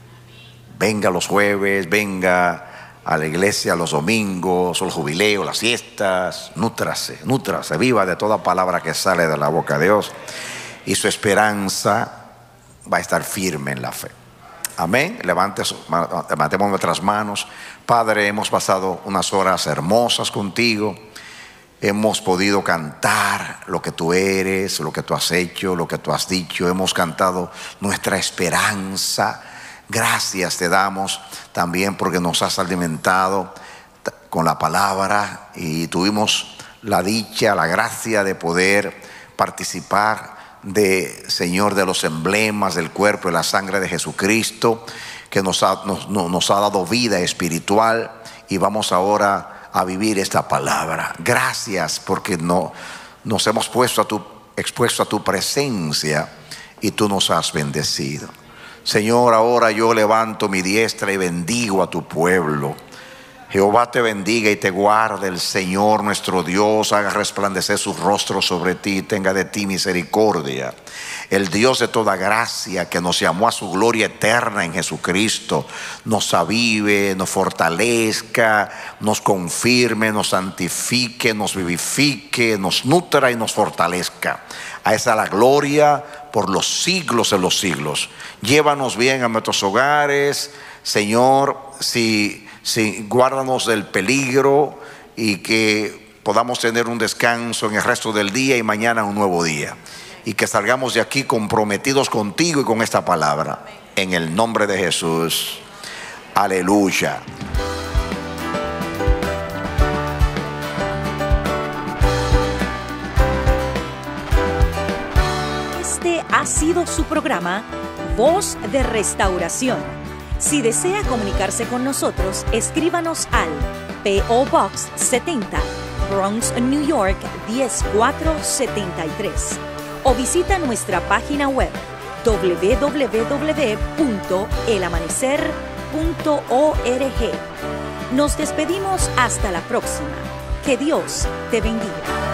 Venga los jueves, venga a la iglesia los domingos, los jubileos, las fiestas. Nútrase, viva de toda palabra que sale de la boca de Dios, y su esperanza va a estar firme en la fe. Amén. Levantemos nuestras manos. Padre, hemos pasado unas horas hermosas contigo. Hemos podido cantar lo que tú eres, lo que tú has hecho, lo que tú has dicho. Hemos cantado nuestra esperanza. Gracias te damos también porque nos has alimentado con la palabra y tuvimos la dicha, la gracia de poder participar Señor, de los emblemas del cuerpo y la sangre de Jesucristo, que nos ha dado vida espiritual, y vamos ahora a vivir esta palabra. Gracias porque nos hemos expuesto a tu presencia y tú nos has bendecido. Señor, ahora yo levanto mi diestra y bendigo a tu pueblo. Jehová te bendiga y te guarde. El Señor nuestro Dios haga resplandecer su rostro sobre ti y tenga de ti misericordia. El Dios de toda gracia, que nos llamó a su gloria eterna en Jesucristo, nos avive, nos fortalezca, nos confirme, nos santifique, nos vivifique, nos nutra y nos fortalezca. A esa la gloria por los siglos de los siglos. Llévanos bien a nuestros hogares, Señor. Guárdanos del peligro y que podamos tener un descanso en el resto del día y mañana un nuevo día. Y que salgamos de aquí comprometidos contigo y con esta palabra. En el nombre de Jesús. Aleluya. Este ha sido su programa Voz de Restauración. Si desea comunicarse con nosotros, escríbanos al P.O. Box 70, Bronx, New York 10473, o visita nuestra página web www.elamanecer.org. Nos despedimos hasta la próxima. Que Dios te bendiga.